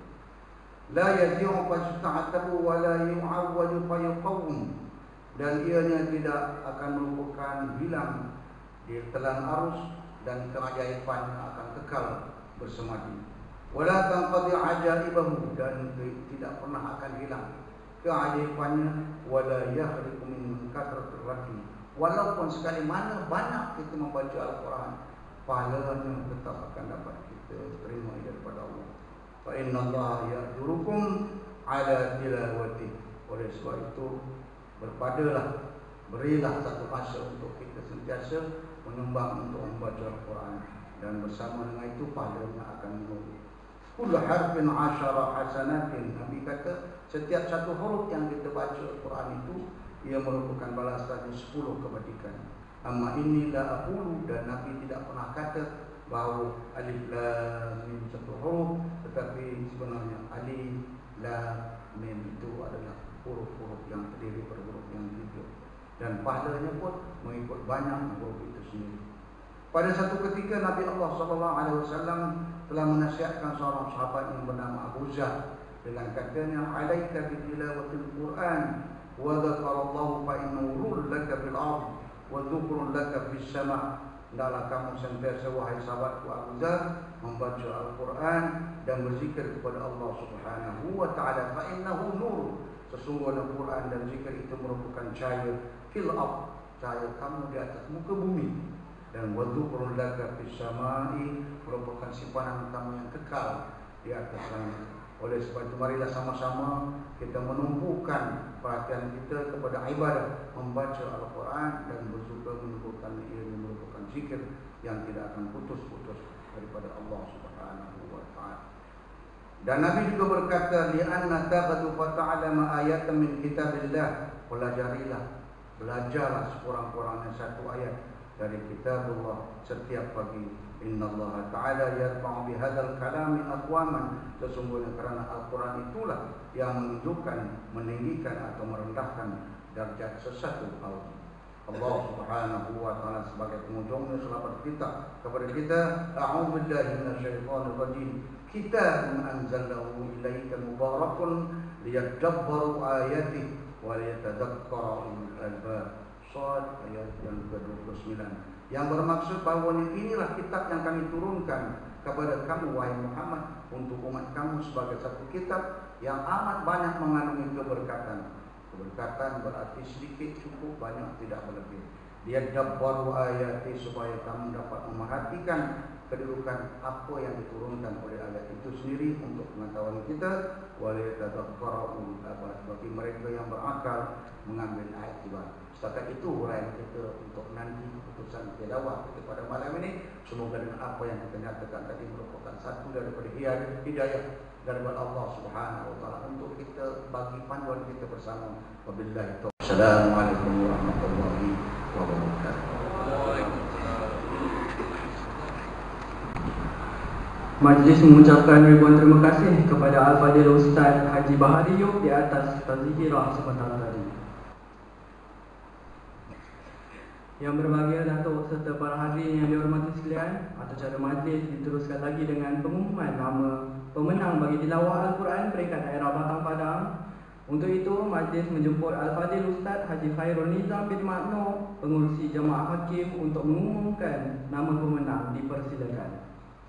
S9: La yadhi'u fasuta'atahu wa la yu'awwaju fayuqawm, dan ianya tidak akan melupakan hilang di telan arus, dan keajaibannya akan kekal bersemadi. Wala tanqadi ajaibahu, dan tidak pernah akan hilang keajaibannya. Wala yahriqu min kathratir rati, walaupun sekali mana banyak kita membaca Al-Quran, pahalanya tetap akan dapat kita terima daripada Allah. Fa inna Allah ya'jurukum ala tilawati. Oleh sebab itu berpadalah, berilah satu masa untuk kita sentiasa menyumbang untuk membaca Al-Quran, dan bersama dengan itu pahalanya akan menurun. Kullu harfin asyara hasanatin, Nabi kata setiap satu huruf yang kita baca Al-Quran itu ia merupakan balasan sepuluh kebajikan. Amma inni la aqulu, dan Nabi tidak pernah kata bahawa alif lam mim satu huruf, tetapi sebenarnya alif lam mim itu adalah huruf-huruf yang terdiri dari huruf yang tujuh, dan pahalanya pun mengikut banyak huruf itu sendiri. Pada satu ketika Nabi Allah sallallahu alaihi wasallam telah menasihatkan seorang sahabat yang bernama Abu Zar dengan katanya, alaika bi tilawatil Quran wa dzakarallahu fa innahu nurun laka fil ardh wa dhukrun laka fis sama'. Hendaklah kamu sentiasa wahai sahabatku Abu Zar membaca Al-Quran dan berzikir kepada Allah Subhanahu wa taala, fa innahu nur, Sesungguhnya Quran dan zikir itu merupakan cahaya fil ard, cahaya kamu di atas muka bumi, dan wadzukrul laka fis samai merupakan simpanan kamu yang kekal di atas langit. Oleh sebab itu marilah sama-sama kita menumpukan perhatian kita kepada ibadah, membaca Al-Quran dan bersyukur menubuhkan ilmu, merupakan zikir yang tidak akan putus-putus daripada Allah Subhanahu wa taala. Dan Nabi juga berkata, li'anna taqadu fa ta'lama ayatan min kitabillah, pelajarilah, belajarlah sekurang-kurangnya satu ayat dari kitabullah setiap pagi. Innallaha ta'ala yarfa'u bihadzal kalami aqwaman, sesungguhnya karena Al-Quran itulah yang menunjukkan, meninggikan atau merendahkan derajat sesuatu kaum. Allah Subhanahu wa taala sebagai pengunjungnya selamat kita kepada kita, a'udzu billahi minasyaitonir rajim. Kitabun anzalnahu ilaika mubarakun liyadabbaru ayatihi wa liyatadhakkara ulul albab. Shad ayat yang ke dua puluh sembilan, yang bermaksud bahawa inilah kitab yang kami turunkan kepada kamu wahai Muhammad untuk umat kamu sebagai satu kitab yang amat banyak mengandungi keberkatan. Keberkatan berarti sedikit cukup, banyak tidak berlebih. Dia dabbaru ayati, supaya kamu dapat memerhatikan kedudukan apa yang diturunkan oleh ayat itu sendiri untuk pengetahuan kita. Waliyatadhakkara ulul albab, bagi mereka yang berakal mengambil ayat Tuhan. Setakat itu uraian kita untuk nanti keputusan tilawah kita pada malam ini. Semoga dengan apa yang kita nyatakan tadi merupakan satu daripada hidayah daripada Allah Subhanahu wa taala untuk kita bagi panduan kita bersama. Wabillahi taufiq. Assalamualaikum warahmatullahi wabarakatuh.
S1: Majlis mengucapkan ribuan terima kasih kepada Al-Fadhil Ustaz Haji Bahari Yub di atas tazkirah sebentar tadi. Yang berbahagia Datuk serta para hadirin yang dihormati sekalian, acara majlis diteruskan lagi dengan pengumuman nama pemenang bagi tilawah Al-Quran peringkat daerah Batang Padang. Untuk itu, majlis menjemput Al-Fadhil Ustaz Haji Khairul Nizam bin Makno, pengurusi Jemaah Hakim, untuk mengumumkan nama pemenang. Dipersilakan.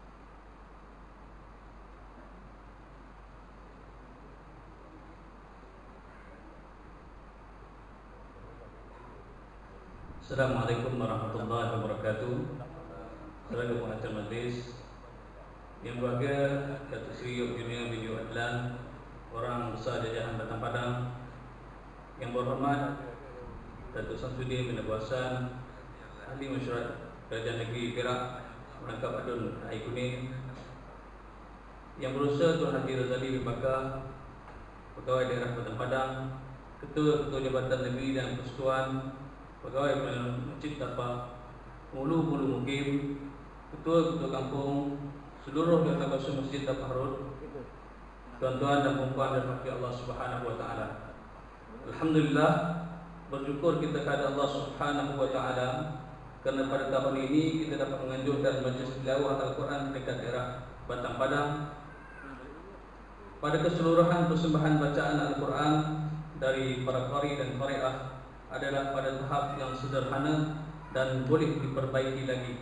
S4: Assalamualaikum warahmatullahi wabarakatuh. Saudara pengacara majlis yang berbahagia, Datuk Seri Yub Junior bin Yub Adlan, orang besar jajahan Batang Padang, yang berhormat Datuk Samsudin bin Abu Hassan, Ahli Mesyuarat Kerajaan Negeri Perak, Menangkap Adun Air Kuning, yang berusaha Tuan Haji Razali bin Bakar, Pegawai Daerah Batang Padang, Ketua-Ketua Jabatan Negeri dan Persekutuan, Pegawai Masjid Tapak, Penghulu-Penghulu Mukim, Ketua-Ketua Kampung, seluruh yang terkhusus Masjid Tapak Harut, tuan-tuan dan puan-puan dan hadirin Allah Subhanahu wa taala. Alhamdulillah, bersyukur kita kepada Allah Subhanahu wa taala kerana pada tahun ini kita dapat menganjurkan majlis tilawah Al-Quran dekat daerah Batang Padang. Pada keseluruhan persembahan bacaan Al-Quran dari para qari dan qari'ah adalah pada tahap yang sederhana dan boleh diperbaiki lagi.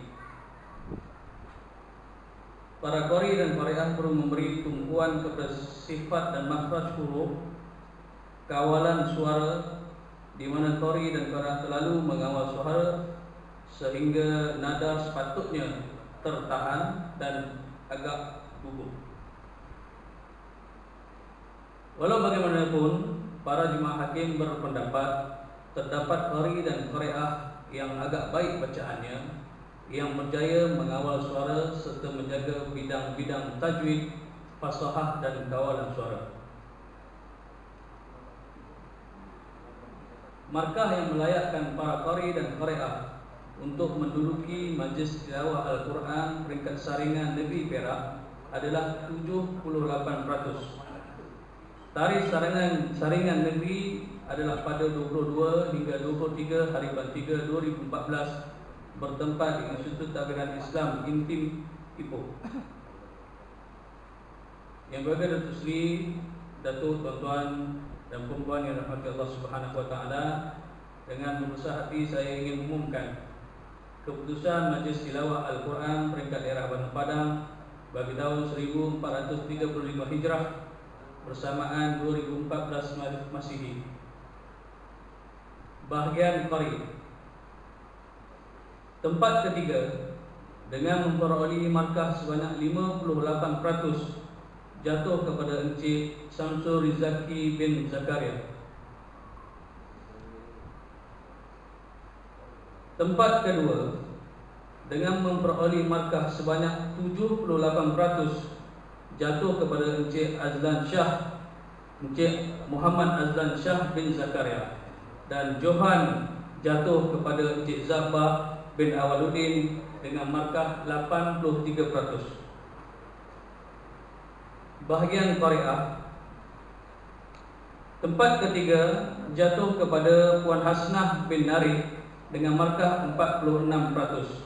S4: Para qari dan qari'ah perlu memberi tumpuan kepada sifat dan makhraj huruf, kawalan suara, di mana qari dan qari'ah selalu mengawal suara sehingga nada sepatutnya tertahan dan agak gugup. Walau bagaimanapun, para jemaah hakim berpendapat terdapat qari dan qari'ah yang agak baik bacaannya, yang berjaya mengawal suara serta menjaga bidang-bidang tajwid, fasahah dan kawalan suara. Markah yang melayakkan para qari dan qari'ah untuk menduduki majlis tilawah Al-Quran peringkat saringan negeri Perak adalah tujuh puluh lapan peratus. Tarikh saringan saringan negeri adalah pada dua puluh dua hingga dua puluh tiga Hariban tiga dua ribu empat belas bertempat di Institut Takbiran Islam Intim Ipoh. Yang berbahagia Datuk Seri, Datuk, tuan-tuan dan puan-puan yang dirahmati Allah Subhanahu wa taala, dengan berbesar hati saya ingin mengumumkan keputusan Majlis Tilawah Al-Quran peringkat daerah Batang Padang bagi tahun seribu empat ratus tiga puluh lima Hijrah bersamaan dua ribu empat belas Masihi. Bahagian qari. Tempat ketiga dengan memperoleh markah sebanyak lima puluh lapan peratus jatuh kepada Encik Samsul Rizaki bin Zakaria. Tempat kedua dengan memperoleh markah sebanyak tujuh puluh lapan peratus jatuh kepada Encik Azlan Shah, Encik Muhammad Azlan Shah bin Zakaria, dan Johan jatuh kepada Encik Zabah bin Awaluddin dengan markah lapan puluh tiga peratus. Bahagian Qari'ah. Tempat ketiga jatuh kepada Puan Hasnah bin Narif dengan markah empat puluh enam peratus.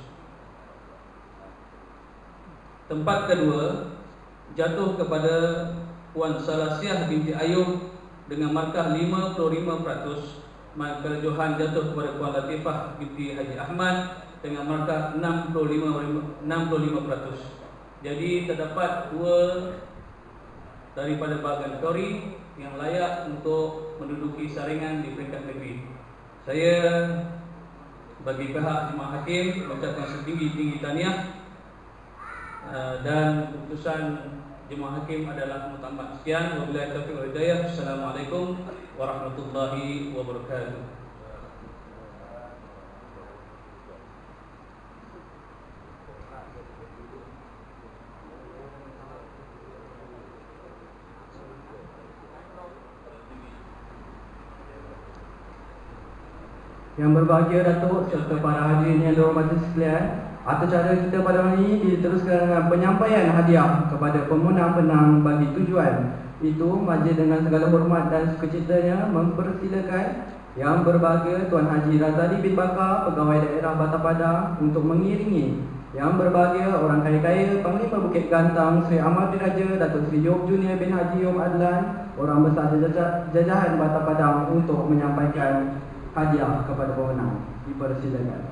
S4: Tempat kedua jatuh kepada Puan Salasiah binti Ayub dengan markah lima puluh lima peratus. Maka Johan jatuh kepada Puan Latifah binti Haji Ahmad dengan markah enam puluh lima peratus. Jadi terdapat dua daripada bahagian qari yang layak untuk menduduki saringan di peringkat negeri. Saya bagi pihak jemaah hakim mengucapkan setinggi-tinggi tahniah. Uh, dan keputusan jemaah hakim adalah mutamat. Sekian, wabillahi taufiq wal hidayah. Assalamualaikum warahmatullahi wabarakatuh.
S1: Yang berbahagia Datuk serta para hadirin yang dihormati sekalian, acara kita pada hari ini diteruskan dengan penyampaian hadiah kepada pemenang-penang bagi tujuan. Itu majlis dengan segala hormat dan sukacitanya mempersilakan yang berbahagia Tuan Haji Razali bin Bakar, Pegawai Daerah Batam Padang, untuk mengiringi yang berbahagia orang kaya-kaya Panglima Bukit Gantang Sri Ahmad Diraja Datuk Seri Yop Junior bin Haji Yop Adlan, orang besar jajahan Batam Padang, untuk menyampaikan hadiah kepada pemenang. Dipersilakan.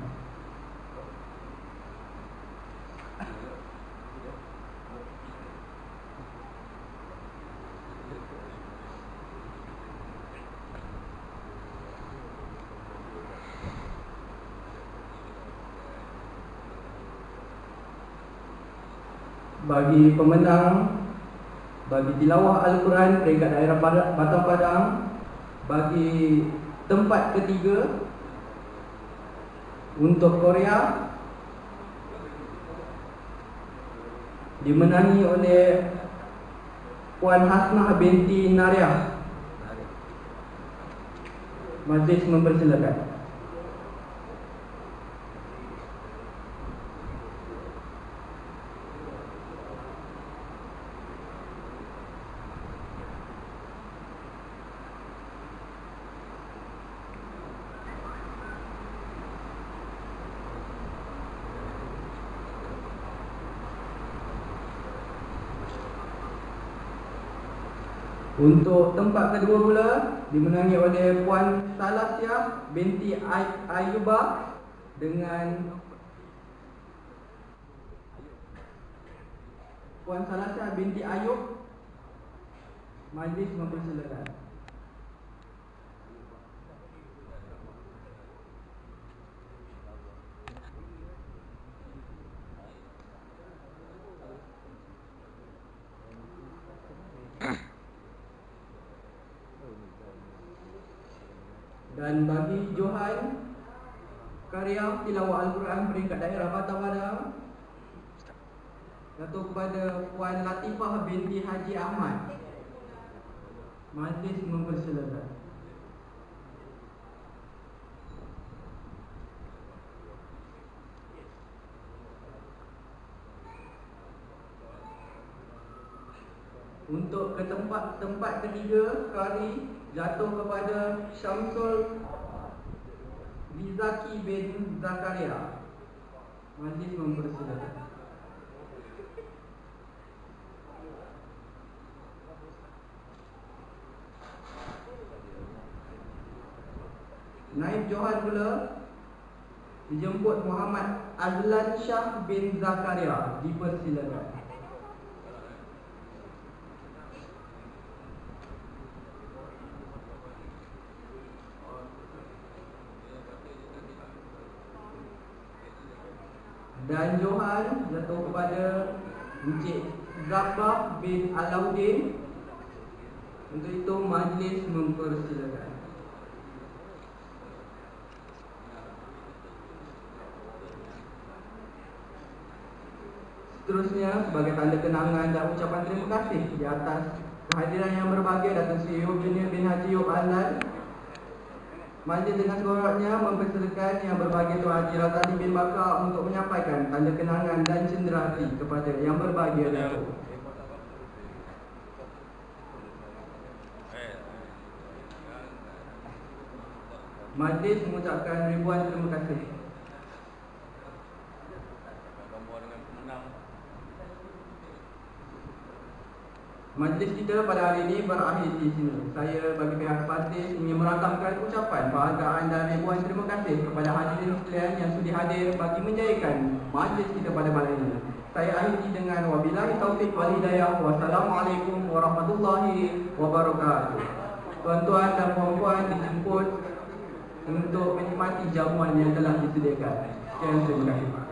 S1: Bagi pemenang bagi tilawah Al-Quran peringkat daerah Batam Padang, bagi tempat ketiga untuk Korea dimenangi oleh Puan Hasnah binti Nariah. Majlis mempersilakan. Untuk tempat kedua pula dimenangi oleh Puan Salasiah binti Ay- Ayuba dengan Puan Salasiah binti Ayub. Majlis mempersilakan. Dan bagi Johan karya tilawah Al-Quran peringkat daerah Batam Padang jatuh kepada Puan Latifah binti Haji Ahmad. Majlis mempersilakan. Untuk ke tempat tempat ketiga kali jatuh kepada Syamsul Rizaki bin Zakaria. Majlis mempersilakan. Naib Johan pula dijemput Muhammad Azlan Shah bin Zakaria. Dipersilakan. Dan Johan jatuh kepada Encik Zabah bin Alauddin. Untuk itu majlis mempersilakan. Seterusnya, sebagai tanda kenangan dan ucapan terima kasih di atas kehadiran yang berbahagia Datuk Seri Junior bin Haji Yop Azlan, majlis dengan seronoknya mempersilakan yang berbahagia Tuan Haji Razali bin Bakar untuk menyampaikan tanda kenangan dan cenderahati kepada yang berbahagia Datuk. Majlis mengucapkan ribuan terima kasih. Majlis kita pada hari ini berakhir di sini. Saya bagi pihak parti ingin merakamkan ucapan penghargaan dan ribuan terima kasih kepada hadirin sekalian yang sudi hadir bagi menjayakan majlis kita pada malam ini. Saya akhiri dengan wabillahi taufik wal hidayah. Wassalamualaikum warahmatullahi wabarakatuh. Tuan-tuan dan puan-puan dijemput untuk menikmati jamuan yang telah disediakan. Sekian, terima kasih.